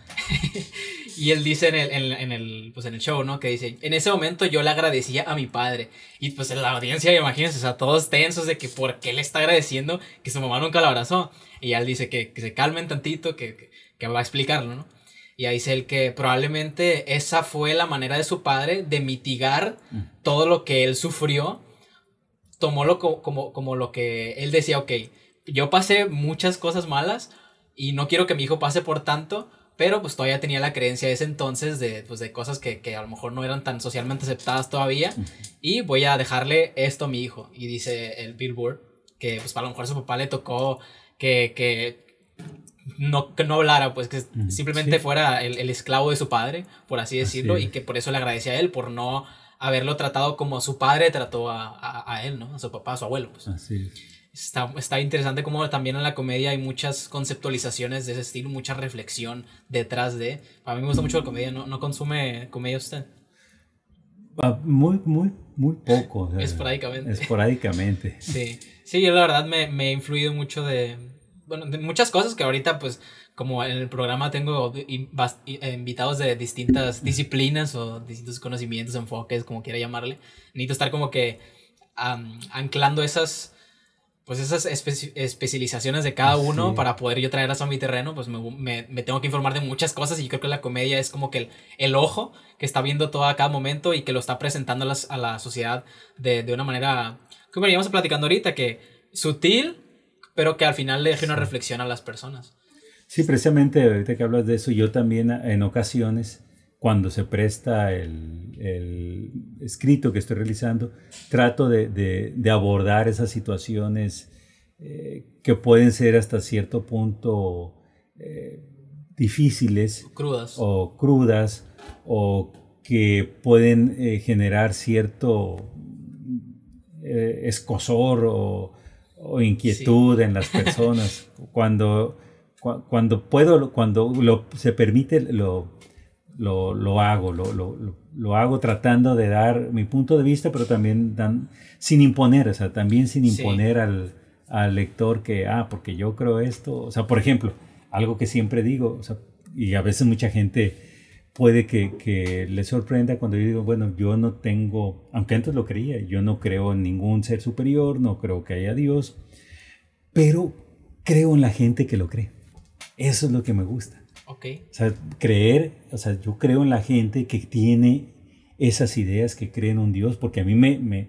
Y él dice en el, en, en el, pues en el show, ¿no? Que dice, en ese momento yo le agradecía a mi padre. Y pues en la audiencia, imagínense, o sea, todos tensos de que por qué le está agradeciendo que su mamá nunca lo abrazó. Y él dice que, que se calmen tantito, que, que, que va a explicarlo, ¿no? Y ahí dice él que probablemente esa fue la manera de su padre de mitigar todo lo que él sufrió. Tomólo como, como, como lo que él decía, ok, yo pasé muchas cosas malas y no quiero que mi hijo pase por tanto, pero pues todavía tenía la creencia de ese entonces de, pues, de cosas que, que a lo mejor no eran tan socialmente aceptadas todavía, y voy a dejarle esto a mi hijo. Y dice el Billboard que pues a lo mejor a su papá le tocó que, que, no, que no hablara, pues que simplemente sí. fuera el, el esclavo de su padre, por así decirlo, Así y es. que por eso le agradecía a él, por no haberlo tratado como su padre trató a, a, a él, ¿no? A su papá, a su abuelo, pues. Así es. Está, está interesante como también en la comedia hay muchas conceptualizaciones de ese estilo, mucha reflexión detrás de... A mí me gusta mucho la comedia, ¿no, no consume comedia usted? Ah, muy, muy, muy poco. O sea, Esporádicamente. esporádicamente. Sí, sí, yo la verdad me, me he influido mucho de... Bueno, de muchas cosas que ahorita pues como en el programa tengo in- bast- eh, invitados de distintas disciplinas o distintos conocimientos, enfoques, como quiera llamarle. Necesito estar como que um, anclando esas... pues esas espe- especializaciones de cada uno Sí. para poder yo traerlas a mi terreno, pues me, me, me tengo que informar de muchas cosas y yo creo que la comedia es como que el, el ojo que está viendo todo a cada momento y que lo está presentando a, las, a la sociedad de, de una manera, como veníamos platicando ahorita, que sutil, pero que al final le deje una Sí. reflexión a las personas. Sí, precisamente ahorita que hablas de eso, yo también en ocasiones, cuando se presta el, el escrito que estoy realizando, trato de, de, de abordar esas situaciones eh, que pueden ser hasta cierto punto eh, difíciles Crudas. o crudas o que pueden eh, generar cierto eh, escozor o, o inquietud Sí. en las personas. Cuando, cu- cuando puedo, cuando lo, se permite, lo, lo, lo hago, lo, lo, lo- lo hago tratando de dar mi punto de vista, pero también dan, sin imponer, o sea, también sin Sí. imponer al, al lector que, ah, porque yo creo esto. O sea, por ejemplo, algo que siempre digo, o sea, y a veces mucha gente puede que, que le sorprenda cuando yo digo, bueno, yo no tengo, aunque antes lo creía, yo no creo en ningún ser superior, no creo que haya Dios, pero creo en la gente que lo cree. Eso es lo que me gusta. Ok. O sea, creer, o sea, yo creo en la gente que tiene esas ideas, que cree en un Dios, porque a mí me, me,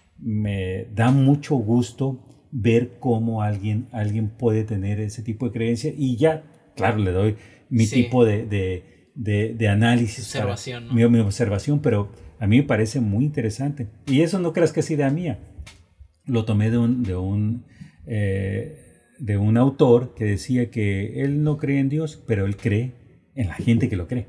me da mucho gusto ver cómo alguien, alguien puede tener ese tipo de creencia y ya, claro, le doy mi Sí. tipo de, de, de, de análisis, para- Observación, ¿no? mi, mi observación, pero a mí me parece muy interesante. Y eso no creas que es idea mía. Lo tomé de un, de un, eh, de un autor que decía que él no cree en Dios, pero él cree en la gente que lo cree.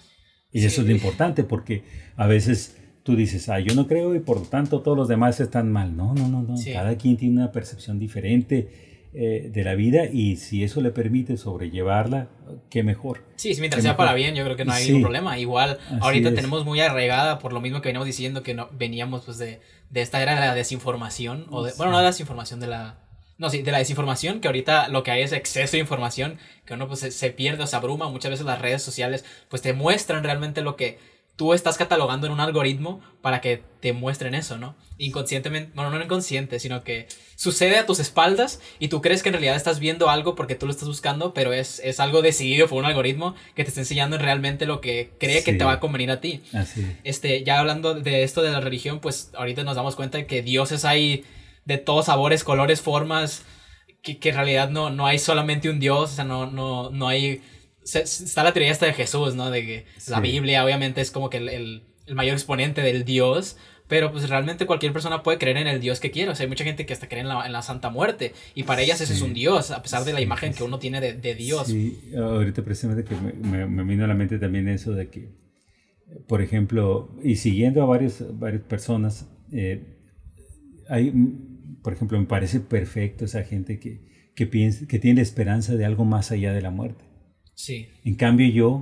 Y Sí. eso es lo importante, porque a veces tú dices, ah, yo no creo y por lo tanto todos los demás están mal. No, no, no, no. Sí. Cada quien tiene una percepción diferente eh, de la vida y si eso le permite sobrellevarla, qué mejor. Sí, si mientras Qué sea mejor. para bien, yo creo que no hay Sí. ningún problema. Igual, Así ahorita es. tenemos muy arraigada, por lo mismo que veníamos diciendo, que no, veníamos pues de, de esta era de la desinformación, o de, Sí. bueno, no de la desinformación, de la... No, sí, de la desinformación, que ahorita lo que hay es exceso de información, que uno pues se, se pierde o se abruma. Muchas veces las redes sociales pues te muestran realmente lo que tú estás catalogando en un algoritmo para que te muestren eso, ¿no? Inconscientemente, bueno, no inconsciente, sino que sucede a tus espaldas y tú crees que en realidad estás viendo algo porque tú lo estás buscando, pero es, es algo decidido por un algoritmo que te está enseñando realmente lo que cree que Sí. te va a convenir a ti. Así es. Este, ya hablando de esto de la religión, pues ahorita nos damos cuenta de que dioses hay de todos sabores, colores, formas, que, que en realidad no, no hay solamente un dios, o sea, no, no, no hay... se- Está la teoría esta de Jesús, ¿no? De que la Sí. Biblia obviamente es como que el, el, el mayor exponente del dios, pero pues realmente cualquier persona puede creer en el dios que quiera. O sea, hay mucha gente que hasta cree en la, en la Santa Muerte y para ellas ese es Sí. un dios, a pesar de la Sí, imagen sí, que uno tiene de, de Dios. Sí, ahorita precisamente que me, me, me vino a la mente también eso de que, por ejemplo, y siguiendo a varios, varias personas, eh, hay, mm, por ejemplo, me parece perfecto esa gente que, que, piensa, que tiene la esperanza de algo más allá de la muerte. Sí, En cambio yo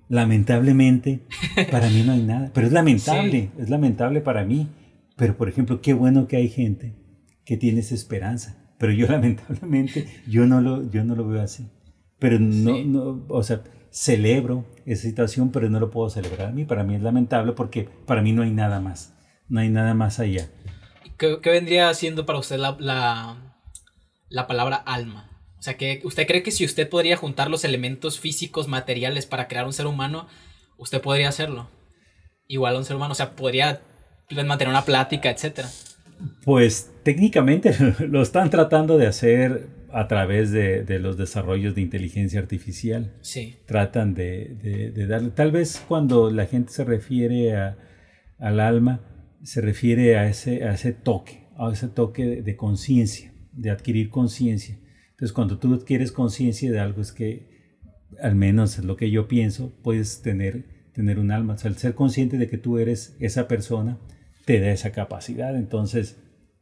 Lamentablemente, para mí no hay nada. Pero es lamentable, Sí. es lamentable para mí. Pero, por ejemplo, qué bueno que hay gente que tiene esa esperanza. Pero yo, lamentablemente, yo no lo, yo no lo veo así. Pero no, Sí. no, o sea, celebro esa situación, pero no lo puedo celebrar a mí. Para mí es lamentable porque para mí no hay nada más. No hay nada más allá. ¿Qué, qué vendría siendo para usted la, la, la palabra alma? O sea, que ¿usted cree que si usted podría juntar los elementos físicos, materiales para crear un ser humano, usted podría hacerlo? Igual a un ser humano, o sea, podría mantener una plática, etcétera. Pues técnicamente lo están tratando de hacer a través de, de los desarrollos de inteligencia artificial. Sí. Tratan de, de, de darle, tal vez cuando la gente se refiere a, al alma, se refiere a ese, a ese toque, a ese toque de, de conciencia, de adquirir conciencia. Entonces, cuando tú adquieres conciencia de algo, es que, al menos es lo que yo pienso, puedes tener, tener un alma. O sea, el ser consciente de que tú eres esa persona te da esa capacidad. Entonces,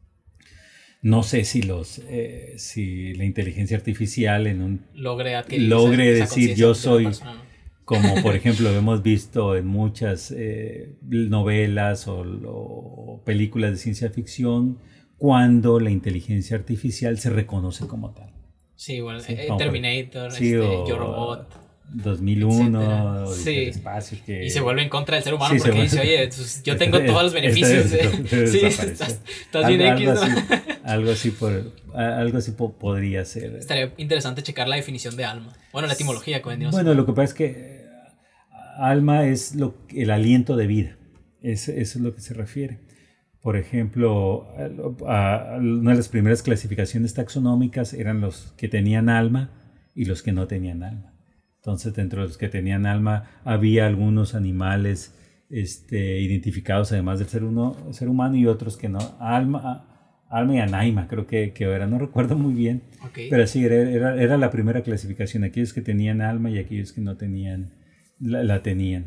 no sé si los eh, si la inteligencia artificial en un Logre adquirir logre esa, esa decir yo conciencia de la soy, persona, ¿no? como por ejemplo hemos visto en muchas eh, novelas o, o películas de ciencia ficción, cuando la inteligencia artificial se reconoce como tal. Sí, igual, Sí, eh, como por- Terminator, sí, este, o, Yo Robot, dos mil uno, etcétera. Odisea Sí. del espacio, que y se vuelve en contra del ser humano Sí, se porque vuelve- dice, oye, pues, yo tengo Este- todos los beneficios. este- eh. este Sí, desapareció. estás, estás bien algo, X, algo ¿no? así, algo así por algo así po- podría ser. Estaría interesante checar la definición de alma. Bueno, la etimología que vendría Bueno, lo que pasa es que eh, alma es lo, el aliento de vida. Es, eso es lo que se refiere. Por ejemplo, a, a una de las primeras clasificaciones taxonómicas eran los que tenían alma y los que no tenían alma. Entonces, dentro de los que tenían alma había algunos animales este, identificados además del ser, uno, ser humano y otros que no. Alma, alma y anaima creo que, que era, no recuerdo muy bien. Okay. Pero sí, era, era, era la primera clasificación, aquellos que tenían alma y aquellos que no tenían, la, la tenían.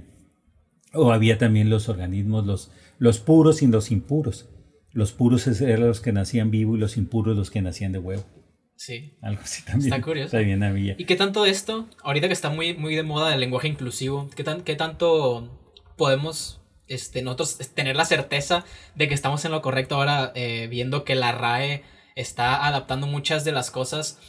O había también los organismos, los, los puros y los impuros. Los puros eran los que nacían vivos y los impuros los que nacían de huevo. Sí. Algo así también. Está curioso. También había. ¿Y qué tanto esto, ahorita que está muy, muy de moda el lenguaje inclusivo, qué, tan, qué tanto podemos este, nosotros tener la certeza de que estamos en lo correcto ahora, eh, viendo que la R A E está adaptando muchas de las cosas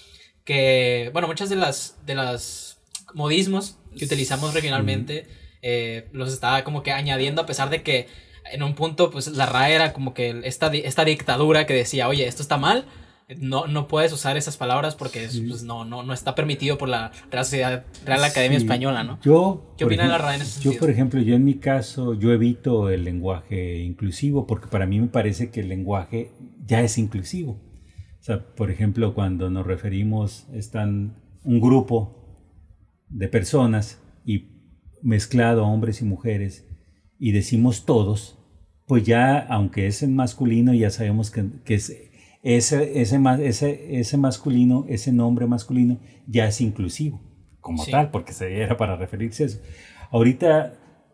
que, bueno, muchas de las, de las modismos que utilizamos regionalmente, eh, los está como que añadiendo, a pesar de que en un punto pues la R A E era como que esta, esta dictadura que decía, oye, esto está mal, no, no puedes usar esas palabras porque Sí. pues, no, no, no está permitido por la Real, Sociedad, Real Academia Sí. Española, ¿no? Yo, ¿Qué por opina de la ejemplo, R A E en ese Yo, sentido? por ejemplo, yo en mi caso, yo evito el lenguaje inclusivo porque para mí me parece que el lenguaje ya es inclusivo. O sea, por ejemplo, cuando nos referimos, están un grupo de personas y mezclado a hombres y mujeres y decimos todos, pues ya, aunque es en masculino, ya sabemos que, que es, ese, ese, ese, ese masculino, ese nombre masculino ya es inclusivo, como Sí. tal, porque se era para referirse a eso. Ahorita,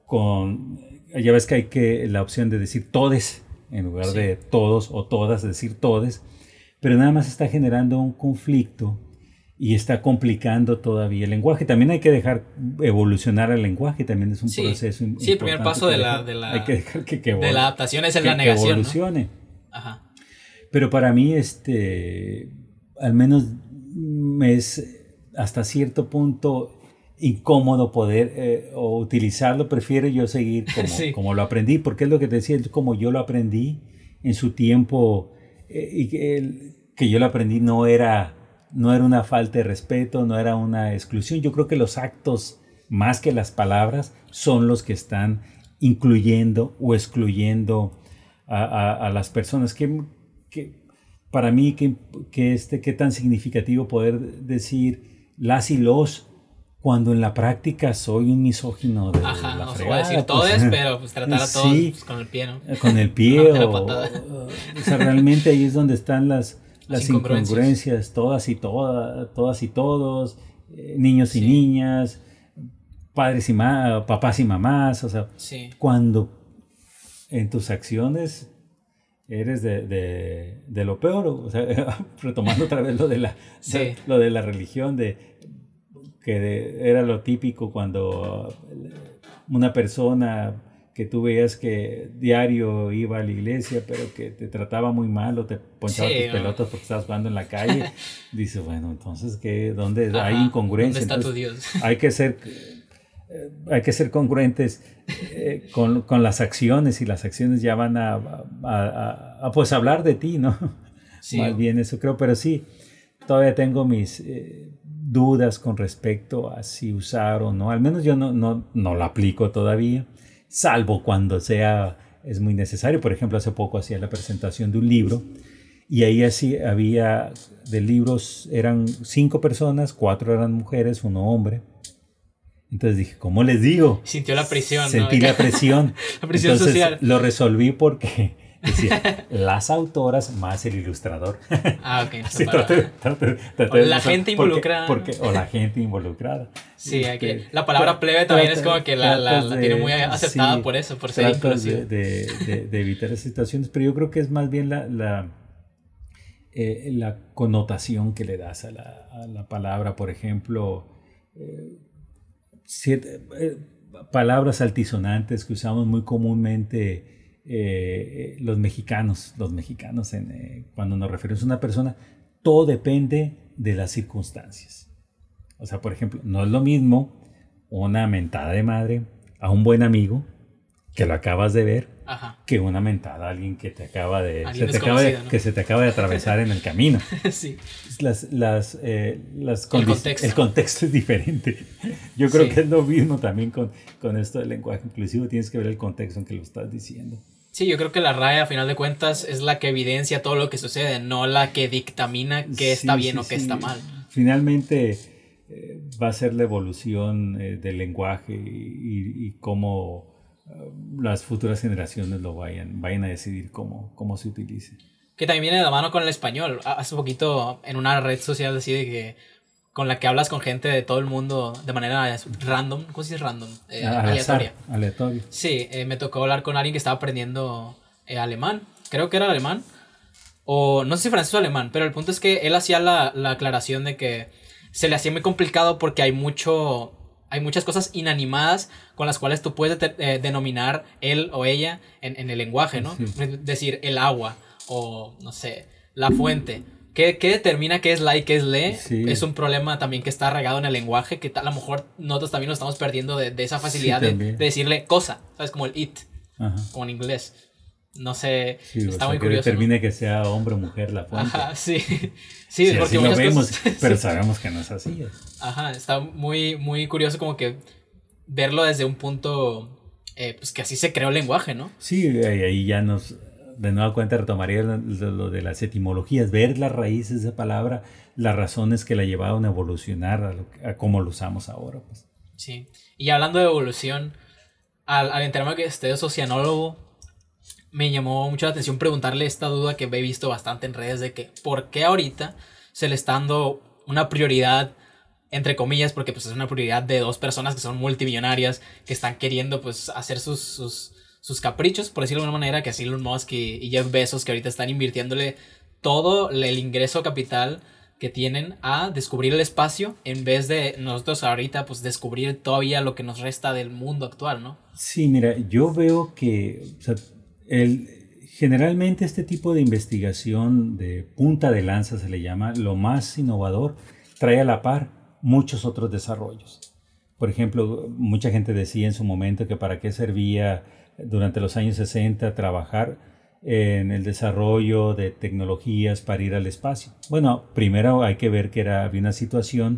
con, ya ves que hay que la opción de decir todes, en lugar Sí. de todos o todas, decir todes, pero nada más está generando un conflicto y está complicando todavía el lenguaje. También hay que dejar evolucionar el lenguaje, también es un Sí. proceso Sí, el importante primer paso que de la- dejar- de la- hay que dejar que, que De la adaptación es en que- la que negación, ¿no? evolucione. Ajá. Pero para mí, este, al menos me es hasta cierto punto incómodo poder eh, o utilizarlo. Prefiero yo seguir como, Sí. como lo aprendí, porque es lo que te decía, es como yo lo aprendí en su tiempo, eh, y que, el- que yo lo aprendí no era, no era una falta de respeto, no era una exclusión. Yo creo que los actos, más que las palabras, son los que están incluyendo o excluyendo a, a, a las personas. Que, que para mí, que, que este, qué tan significativo poder decir las y los, cuando en la práctica soy un misógino de Ajá, la no se fregada, puede decir pues. todes, pero pues tratar a todos Sí. pues, con el pie, ¿no? Con el pie No, de la o, patada. o sea, realmente ahí es donde están las, Las las incongruencias. incongruencias, todas y todas, todas y todos, eh, niños y Sí. niñas, padres y ma papás y mamás, o sea, Sí. cuando en tus acciones eres de, de, de lo peor, o sea, retomando otra vez lo de la, Sí. lo de la religión, de que de- era lo típico cuando una persona que tú veías que diario iba a la iglesia, pero que te trataba muy mal o te ponchaba Sí, tus ¿no? pelotas porque estabas jugando en la calle, dices, bueno, entonces, ¿qué? ¿Dónde Ajá, hay incongruencia? ¿dónde está tu Entonces, Dios? hay que ser, eh, hay que ser congruentes eh, con, con las acciones, y las acciones ya van a, a, a- a, pues hablar de ti, ¿no? Sí, Más bien eso creo, pero sí, todavía tengo mis eh, dudas con respecto a si usar o no. Al menos yo no, no, no lo aplico todavía, salvo cuando sea, es muy necesario. Por ejemplo, hace poco hacía la presentación de un libro y ahí así había, de libros eran cinco personas, cuatro eran mujeres, uno hombre. Entonces dije, ¿cómo les digo? sintió la presión, ¿no? Sentí la presión. La presión Entonces social. lo resolví porque decía, las autoras más el ilustrador. Ah, ok. no, Sí, para- traté- traté- traté O de la usar- gente porque- involucrada. porque- o la gente involucrada. Sí, hay que- Este, la palabra tra- plebe también es tratas- como que la, la, tratas la de- tiene muy aceptada sí, por eso, por ser tratas inclusivo. de, de, de- de evitar esas situaciones, pero yo creo que es más bien la, la, eh, la connotación que le das a la, a la palabra. Por ejemplo, eh, siete, eh, palabras altisonantes que usamos muy comúnmente eh, los mexicanos, los mexicanos en, eh, cuando nos referimos a una persona, todo depende de las circunstancias. O sea, por ejemplo, no es lo mismo una mentada de madre a un buen amigo que lo acabas de ver, Ajá. que una mentada a alguien que te acaba de, Alguien se te acaba de desconocido, ¿no? que se te acaba de atravesar en el camino. Sí. Las, las, eh, las El condi- contexto. el contexto es diferente. Yo creo Sí. que es lo mismo también con, con esto del lenguaje inclusivo. Tienes que ver el contexto en que lo estás diciendo. Sí, yo creo que la R A E a final de cuentas es la que evidencia todo lo que sucede, no la que dictamina qué está Sí, bien sí, o qué sí. está mal. Finalmente eh, va a ser la evolución eh, del lenguaje y, y cómo eh, las futuras generaciones lo vayan, vayan a decidir cómo, cómo se utilice. Que también viene de la mano con el español. Hace poquito en una red social así de que con la que hablas con gente de todo el mundo de manera random, ¿cómo se dice random? Eh, Al aleatoria. azar, aleatorio. Sí, eh, me tocó hablar con alguien que estaba aprendiendo eh, alemán, creo que era alemán, o no sé si francés o alemán, pero el punto es que él hacía la, la aclaración de que se le hacía muy complicado porque hay mucho, hay muchas cosas inanimadas con las cuales tú puedes de- eh, denominar él o ella en, en el lenguaje, ¿no? Sí. Es decir, el agua o, no sé, la fuente. ¿Qué, qué determina qué es la y qué es le? Sí. Es un problema también que está regado en el lenguaje, que a lo mejor nosotros también nos estamos perdiendo de, de esa facilidad Sí, de, también. de decirle cosa, ¿sabes? Como el it, Ajá. como en inglés. No sé, Sí, o está sea, muy que curioso. ¿no? determine que sea hombre o mujer la fuente. Ajá, sí. Sí, Sí, porque así lo muchas vemos, cosas- pero sí. sabemos que no es así. Ajá, está muy, muy curioso como que verlo desde un punto, eh, pues que así se creó el lenguaje, ¿no? Sí, ahí, ahí ya nos, de nueva cuenta retomaría lo, lo- lo de las etimologías, ver las raíces de esa palabra, las razones que la llevaron a evolucionar a, lo, a cómo lo usamos ahora. Pues. Sí. Y hablando de evolución, al, al enterarme que usted es oceanólogo, me llamó mucho la atención preguntarle esta duda que he visto bastante en redes de que ¿por qué ahorita se le está dando una prioridad, entre comillas, porque pues es una prioridad de dos personas que son multimillonarias, que están queriendo pues hacer sus, sus, sus caprichos, por decirlo de alguna manera, que así Elon Musk y, y Jeff Bezos, que ahorita están invirtiéndole todo el ingreso capital que tienen a descubrir el espacio en vez de nosotros ahorita pues descubrir todavía lo que nos resta del mundo actual, ¿no? Sí, mira, yo veo que o sea, el, generalmente este tipo de investigación de punta de lanza se le llama, lo más innovador, trae a la par muchos otros desarrollos. Por ejemplo, mucha gente decía en su momento que para qué servía durante los años sesenta trabajar en el desarrollo de tecnologías para ir al espacio. Bueno, primero hay que ver que era, había una situación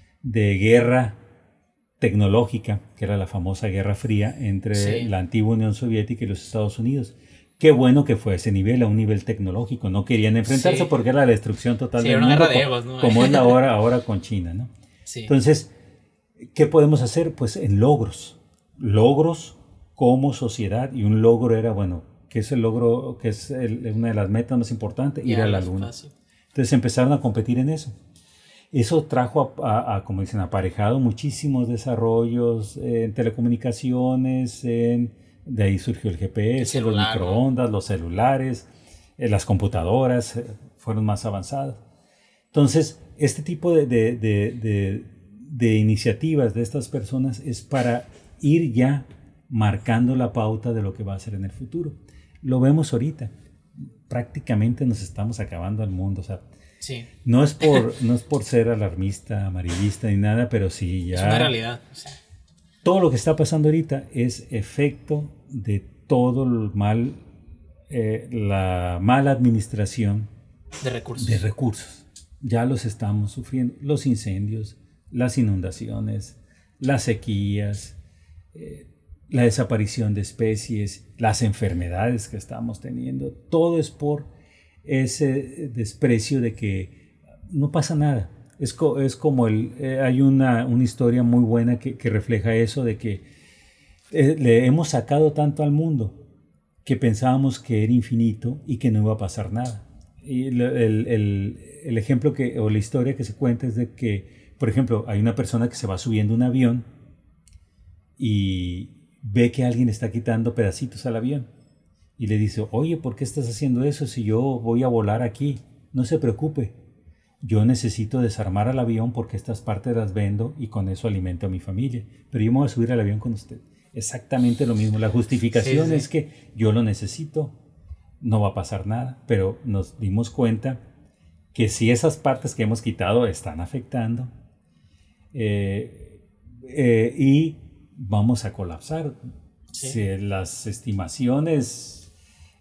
de guerra tecnológica, que era la famosa Guerra Fría entre Sí. la antigua Unión Soviética y los Estados Unidos. Qué bueno que fue a ese nivel, a un nivel tecnológico. No querían enfrentarse Sí. porque era la destrucción total Sí, del era una mundo, guerra de co- egos, ¿no? como es la hora ahora con China, ¿no? Sí. Entonces, ¿qué podemos hacer? Pues en logros. Logros como sociedad. Y un logro era, bueno, ¿qué es el logro? ¿Qué es el- una de las metas más importantes? Ir Ya, a la al luna. espacio. Entonces empezaron a competir en eso. Eso trajo, a, a- a, como dicen, aparejado muchísimos desarrollos en telecomunicaciones, en, de ahí surgió el G P S, El los celular, ¿no? microondas, los celulares, eh, las computadoras eh, fueron más avanzadas. Entonces, este tipo de, de, de, de, de iniciativas de estas personas es para ir ya marcando la pauta de lo que va a ser en el futuro. Lo vemos ahorita. Prácticamente nos estamos acabando al mundo. O sea, sí. no es por, no es por ser alarmista, amarillista ni nada, pero sí ya... Es una realidad. O sea. Todo lo que está pasando ahorita es efecto de todo el mal, eh, la mala administración de recursos. de recursos. Ya los estamos sufriendo. Los incendios, las inundaciones, las sequías, eh, la desaparición de especies, las enfermedades que estamos teniendo. Todo es por ese desprecio de que no pasa nada. Es, co es como el... Eh, hay una, una historia muy buena que, que refleja eso de que eh, le hemos sacado tanto al mundo que pensábamos que era infinito y que no iba a pasar nada. Y el, el, el, el ejemplo que, o la historia que se cuenta es de que, por ejemplo, hay una persona que se va subiendo a un avión y ve que alguien está quitando pedacitos al avión y le dice, oye, ¿por qué estás haciendo eso si yo voy a volar aquí? No se preocupe, yo necesito desarmar al avión porque estas partes las vendo y con eso alimento a mi familia, pero yo me voy a subir al avión con usted. Exactamente lo mismo, la justificación sí, sí. es que yo lo necesito, no va a pasar nada, pero nos dimos cuenta que si esas partes que hemos quitado están afectando eh, eh, y vamos a colapsar. Sí. Si las estimaciones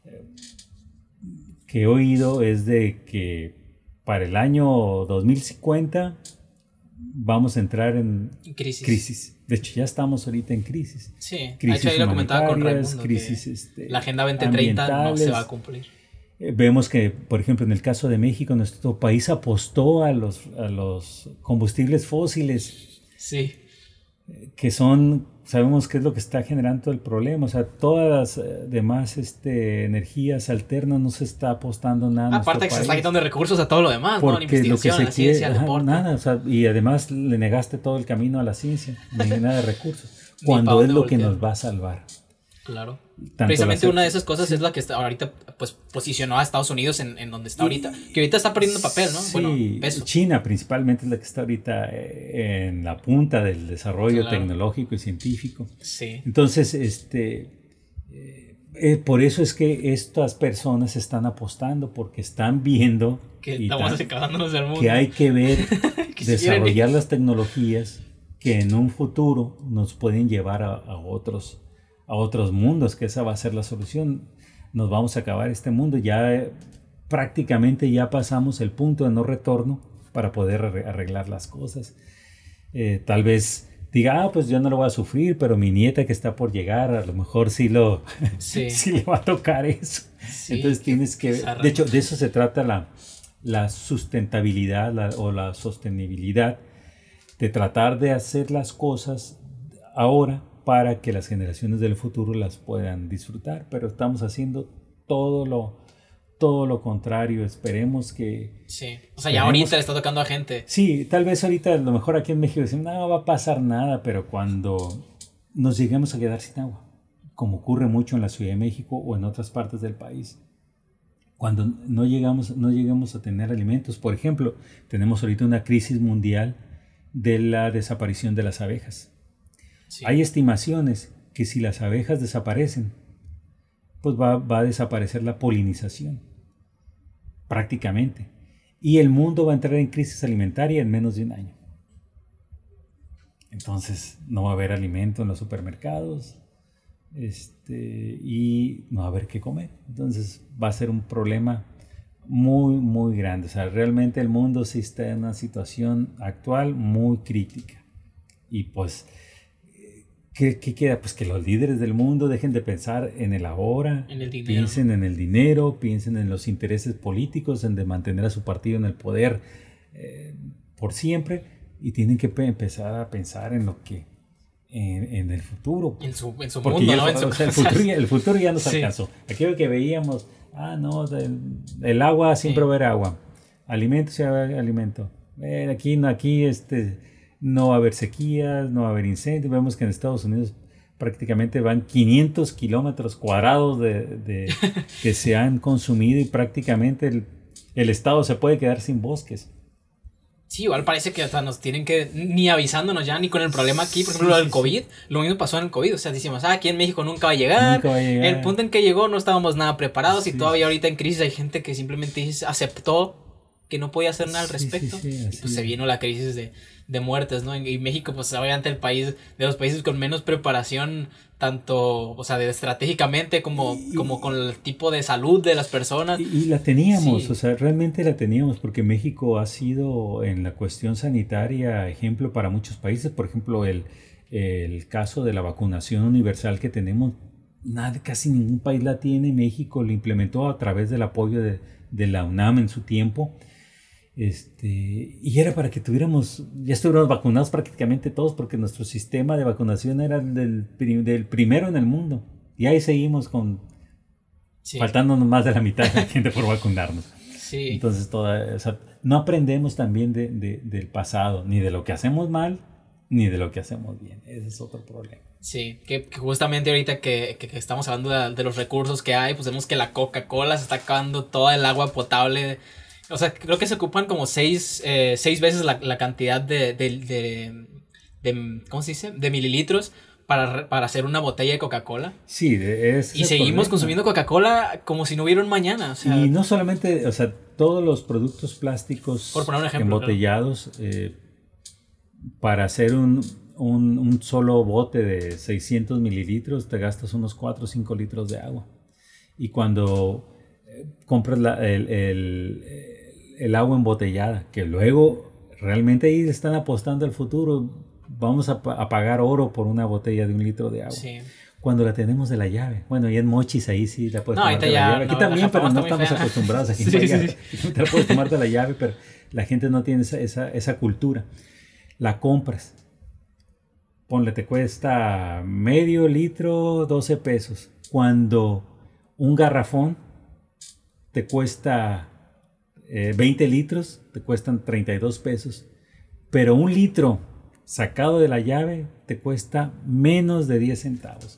que he oído es de que para el año dos mil cincuenta vamos a entrar en crisis. crisis. De hecho, ya estamos ahorita en crisis. Sí, crisis de hecho, ahí lo comentaba con Raimundo, crisis, este, la Agenda veinte treinta no se va a cumplir. Eh, vemos que, por ejemplo, en el caso de México, nuestro país apostó a los, a los combustibles fósiles. Sí. Que son, sabemos qué es lo que está generando todo el problema. O sea, todas las eh, demás este, energías alternas no se está apostando nada. Aparte que se está quitando recursos a todo lo demás, ¿no? La investigación, lo que se la ciencia, el deporte. Nada, o sea, y además le negaste todo el camino a la ciencia, ni nada de recursos. Cuando es lo voltear. que nos va a salvar. Claro. Tanto precisamente una de esas cosas sí. es la que está ahorita pues posicionó a Estados Unidos en, en donde está ahorita, que ahorita está perdiendo papel, ¿no? Sí, bueno, peso. China principalmente es la que está ahorita en la punta del desarrollo claro. tecnológico y científico. Sí. Entonces, este, eh, por eso es que estas personas están apostando, porque están viendo que estamos acabándonos del mundo. Que hay que ver, desarrollar las tecnologías que en un futuro nos pueden llevar a, a otros a otros mundos, que esa va a ser la solución. Nos vamos a acabar este mundo, ya eh, prácticamente ya pasamos el punto de no retorno para poder arreglar las cosas. Eh, tal vez diga, ah, pues yo no lo voy a sufrir, pero mi nieta que está por llegar, a lo mejor sí, lo, sí. sí le va a tocar eso. Sí, entonces tienes que... De hecho, de eso se trata la, la sustentabilidad la, o la sostenibilidad, de tratar de hacer las cosas ahora para que las generaciones del futuro las puedan disfrutar, pero estamos haciendo todo lo, todo lo contrario. Esperemos que... Sí, o sea, ya ahorita le está tocando a gente. Sí, tal vez ahorita a lo mejor aquí en México dicen, no va a pasar nada, pero cuando nos lleguemos a quedar sin agua, como ocurre mucho en la Ciudad de México o en otras partes del país, cuando no llegamos, no lleguemos a tener alimentos, por ejemplo, tenemos ahorita una crisis mundial de la desaparición de las abejas. Sí. Hay estimaciones que si las abejas desaparecen, pues va, va a desaparecer la polinización, prácticamente. Y el mundo va a entrar en crisis alimentaria en menos de un año. Entonces no va a haber alimento en los supermercados este, y no va a haber qué comer. Entonces va a ser un problema muy, muy grande. O sea, realmente el mundo sí está en una situación actual muy crítica. Y pues... ¿Qué, ¿Qué queda? Pues que los líderes del mundo dejen de pensar en el ahora, en el dinero. Piensen en el dinero, piensen en los intereses políticos, en de mantener a su partido en el poder eh, por siempre, y tienen que empezar a pensar en lo que en, en el futuro. En su, en su mundo, ¿no? El, o sea, el, futuro ya, el futuro ya nos sí. alcanzó. Aquello que veíamos, ah, no, el, el agua siempre sí. va a haber agua, alimentos siempre va a haber alimento. Eh, aquí, no, aquí, este... No va a haber sequías, no va a haber incendios. Vemos que en Estados Unidos prácticamente van quinientos kilómetros cuadrados de, de, que se han consumido y prácticamente el, el estado se puede quedar sin bosques. Sí, igual parece que hasta nos tienen que, ni avisándonos ya, ni con el problema aquí, por ejemplo, sí, lo del sí, COVID, sí. Lo mismo pasó en el COVID, o sea, decimos, ah, aquí en México nunca va a llegar, nunca va a llegar. El punto en que llegó no estábamos nada preparados sí, y todavía ahorita en crisis hay gente que simplemente aceptó que no podía hacer nada al respecto, sí, sí, sí, y pues se vino la crisis de, de muertes, ¿no? Y México, pues obviamente el país, de los países con menos preparación, tanto, o sea, de, estratégicamente como, y, como con el tipo de salud de las personas. Y, y la teníamos, sí. O sea, realmente la teníamos, porque México ha sido en la cuestión sanitaria ejemplo para muchos países. Por ejemplo, el, el caso de la vacunación universal que tenemos, nada, casi ningún país la tiene. México lo implementó a través del apoyo de, de la UNAM en su tiempo. Este, y era para que tuviéramos, ya estuviéramos vacunados prácticamente todos, porque nuestro sistema de vacunación era del, del primero en el mundo. Y ahí seguimos con sí. faltándonos más de la mitad de la gente por vacunarnos. Sí. Entonces, toda, o sea, no aprendemos también de, de, del pasado, ni de lo que hacemos mal, ni de lo que hacemos bien. Ese es otro problema. Sí, que, que justamente ahorita que, que, que estamos hablando de, de los recursos que hay, pues vemos que la Coca-Cola se está acabando toda el agua potable. O sea, creo que se ocupan como seis, eh, seis veces la, la cantidad de, de, de, de, ¿cómo se dice? De mililitros para, para hacer una botella de Coca-Cola. Sí, es y seguimos problema. consumiendo Coca-Cola como si no hubiera un mañana. O sea, y no solamente, o sea, todos los productos plásticos por poner un ejemplo, embotellados, claro. eh, para hacer un, un, un solo bote de seiscientos mililitros te gastas unos cuatro o cinco litros de agua. Y cuando eh, compras la, el... el el agua embotellada, que luego realmente ahí están apostando al futuro. Vamos a, a pagar oro por una botella de un litro de agua. Sí. Cuando la tenemos de la llave. Bueno, y en Mochis ahí sí la puedes no, tomar de ya, la llave. Aquí no, también, pero no estamos fea. acostumbrados aquí. sí, sí, sí. Te la puedes tomar de la llave, pero la gente no tiene esa, esa, esa cultura. La compras. Ponle, te cuesta medio litro, doce pesos. Cuando un garrafón te cuesta... Eh, veinte litros te cuestan treinta y dos pesos, pero un litro sacado de la llave te cuesta menos de diez centavos.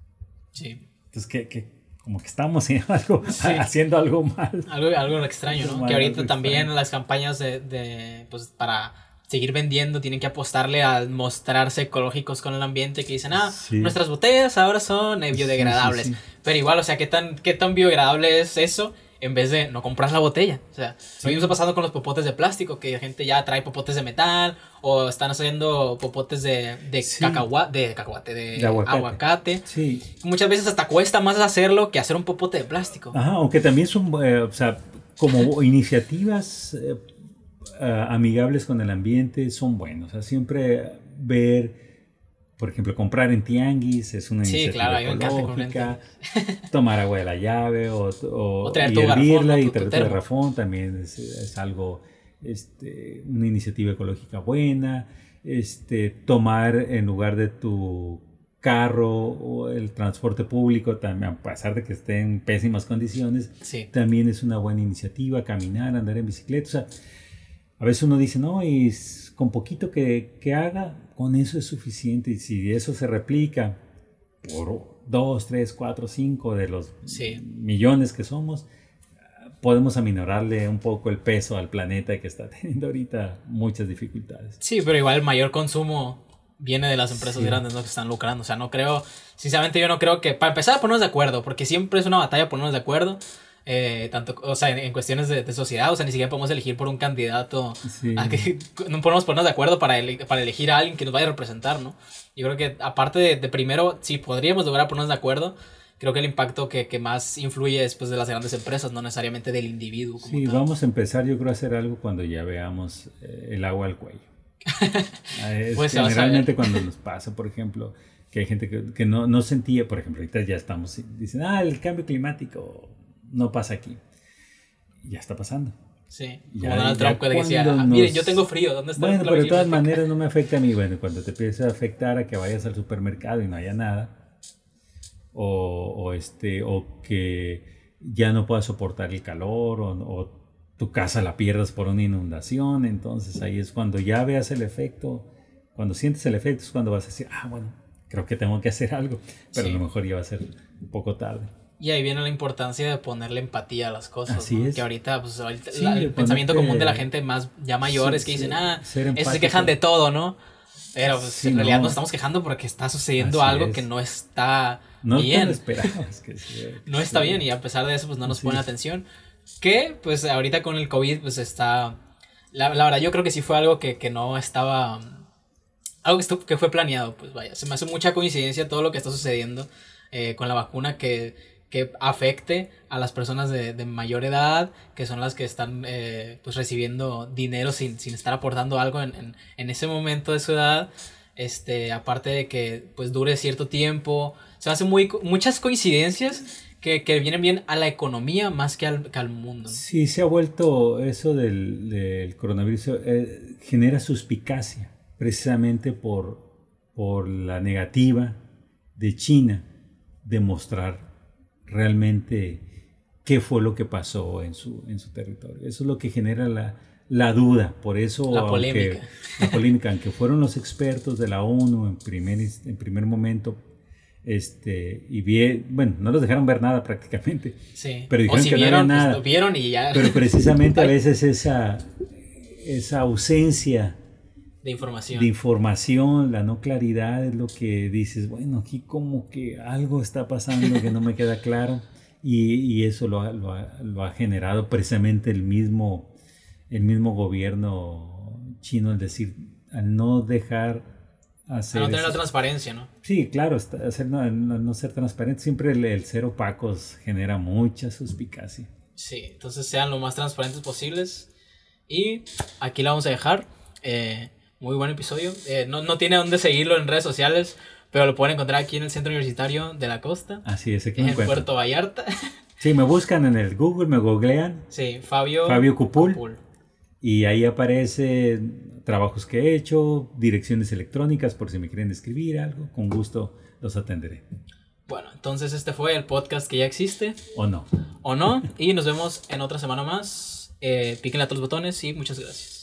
Sí. Entonces, que, que como que estamos haciendo algo, sí. haciendo algo mal. Algo, algo extraño, ¿no? Mal, que ahorita algo también extraño. Las campañas de, de, pues, para seguir vendiendo tienen que apostarle a mostrarse ecológicos con el ambiente, que dicen, ah, sí. nuestras botellas ahora son eh, biodegradables. Sí, sí, sí. Pero igual, o sea, ¿qué tan, qué tan biodegradable es eso? En vez de no comprar la botella. O sea, sí. Lo mismo está pasando con los popotes de plástico, que la gente ya trae popotes de metal, o están haciendo popotes de, de, sí. cacahua, de cacahuate, de, de aguacate. aguacate. Sí. Muchas veces hasta cuesta más hacerlo que hacer un popote de plástico. Ajá, aunque también son, eh, o sea, como iniciativas eh, uh, amigables con el ambiente, son buenos. O sea, siempre ver... Por ejemplo, comprar en tianguis es una sí, iniciativa claro, ecológica. Tomar agua de la llave o, o, o traer y tu hervirla garrafón, y tu, traer tu tu garrafón también es, es algo, este, una iniciativa ecológica buena. Este, tomar en lugar de tu carro o el transporte público, también, a pesar de que esté en pésimas condiciones, sí. también es una buena iniciativa. Caminar, andar en bicicleta. O sea, a veces uno dice, no, y con poquito que, que haga, con eso es suficiente. Y si eso se replica por dos, tres, cuatro, cinco de los sí. millones que somos, podemos aminorarle un poco el peso al planeta que está teniendo ahorita muchas dificultades. Sí, pero igual el mayor consumo viene de las empresas sí. grandes, ¿no? Que están lucrando. O sea, no creo, sinceramente yo no creo que, para empezar a ponernos de acuerdo, porque siempre es una batalla ponernos de acuerdo. Eh, tanto, o sea, en, en cuestiones de, de sociedad, o sea, ni siquiera podemos elegir por un candidato, sí. a que no podemos ponernos de acuerdo para, ele para elegir a alguien que nos vaya a representar, ¿no? Yo creo que aparte de, de primero, si podríamos lograr ponernos de acuerdo, creo que el impacto que, que más influye es pues, de las grandes empresas, no necesariamente del individuo. Como sí, tal. Vamos a empezar yo creo a hacer algo cuando ya veamos eh, el agua al cuello. Es pues generalmente cuando nos pasa, por ejemplo, que hay gente que, que no, no sentía, por ejemplo, ahorita ya estamos, dicen, ah, el cambio climático no pasa aquí. Ya está pasando. Sí, ya, como Donald Trump que decía, nos... miren, yo tengo frío, ¿dónde está? Bueno, pero de todas maneras no me afecta a mí. Bueno, cuando te empieza a afectar a que vayas al supermercado y no haya nada, o, o, este, o que ya no puedas soportar el calor, o, o tu casa la pierdas por una inundación, entonces ahí es cuando ya veas el efecto, cuando sientes el efecto es cuando vas a decir, ah, bueno, creo que tengo que hacer algo, pero sí. a lo mejor ya va a ser un poco tarde. Y ahí viene la importancia de ponerle empatía a las cosas. Así ¿no? es. Que ahorita, pues, ahorita Sí, la- el ponerte- pensamiento común de la gente más ya mayores Sí, que dicen, sí, ah, ser esos se empático. quejan de todo, ¿no? Pero pues, Sí, en realidad no. nos estamos quejando porque está sucediendo Así algo es. que no está No te bien. lo esperabas que sí, No está sí. bien y a pesar de eso, pues no nos Sí. ponen atención. Que, pues ahorita con el COVID, pues está... La, la verdad, yo creo que sí fue algo que, que no estaba... um, Algo que, estu- que fue planeado, pues vaya. Se me hace mucha coincidencia todo lo que está sucediendo eh, con la vacuna que, que afecte a las personas de, de mayor edad, que son las que están eh, pues recibiendo dinero sin, sin estar aportando algo en, en, en ese momento de su edad. Este, aparte de que pues dure cierto tiempo. Se me hacen muy, muchas coincidencias que, que vienen bien a la economía más que al, que al mundo, ¿no? Sí, se ha vuelto eso del, del coronavirus, eh, genera suspicacia, precisamente por, por la negativa de China de mostrar realmente qué fue lo que pasó en su, en su territorio. Eso es lo que genera la, la duda, por eso La aunque- polémica. la polémica, aunque fueron los expertos de la ONU en primer, en primer momento, este, y bien, bueno, no los dejaron ver nada prácticamente, Sí. pero O dijeron si que no vieron, había pues, nada. lo vieron y ya. Pero precisamente a Ay. veces esa, esa ausencia De información. de información, la no claridad es lo que dices, bueno, aquí como que algo está pasando que no me queda claro, y, y eso lo ha, lo, ha, lo ha generado precisamente el mismo, el mismo gobierno chino, es decir, al no dejar hacer... A no tener la eso. transparencia, ¿no? Sí, claro, está- hacer, no, no- no ser transparente, siempre el, el ser opacos genera mucha suspicacia. Sí, entonces sean lo más transparentes posibles. Y aquí la vamos a dejar. Eh, muy buen episodio. Eh, no, no tiene dónde seguirlo en redes sociales, pero lo pueden encontrar aquí en el Centro Universitario de la Costa, Así es, aquí me en encuentro. Puerto Vallarta. Sí, me buscan en el Google, me googlean Sí, Fabio, Fabio Cupul. Cupul. y ahí aparecen trabajos que he hecho, direcciones electrónicas por si me quieren escribir algo, con gusto los atenderé. Bueno, entonces este fue el podcast que ya existe, ¿O no? o no, y nos vemos en otra semana más. Eh, píquenle a todos los botones y muchas gracias.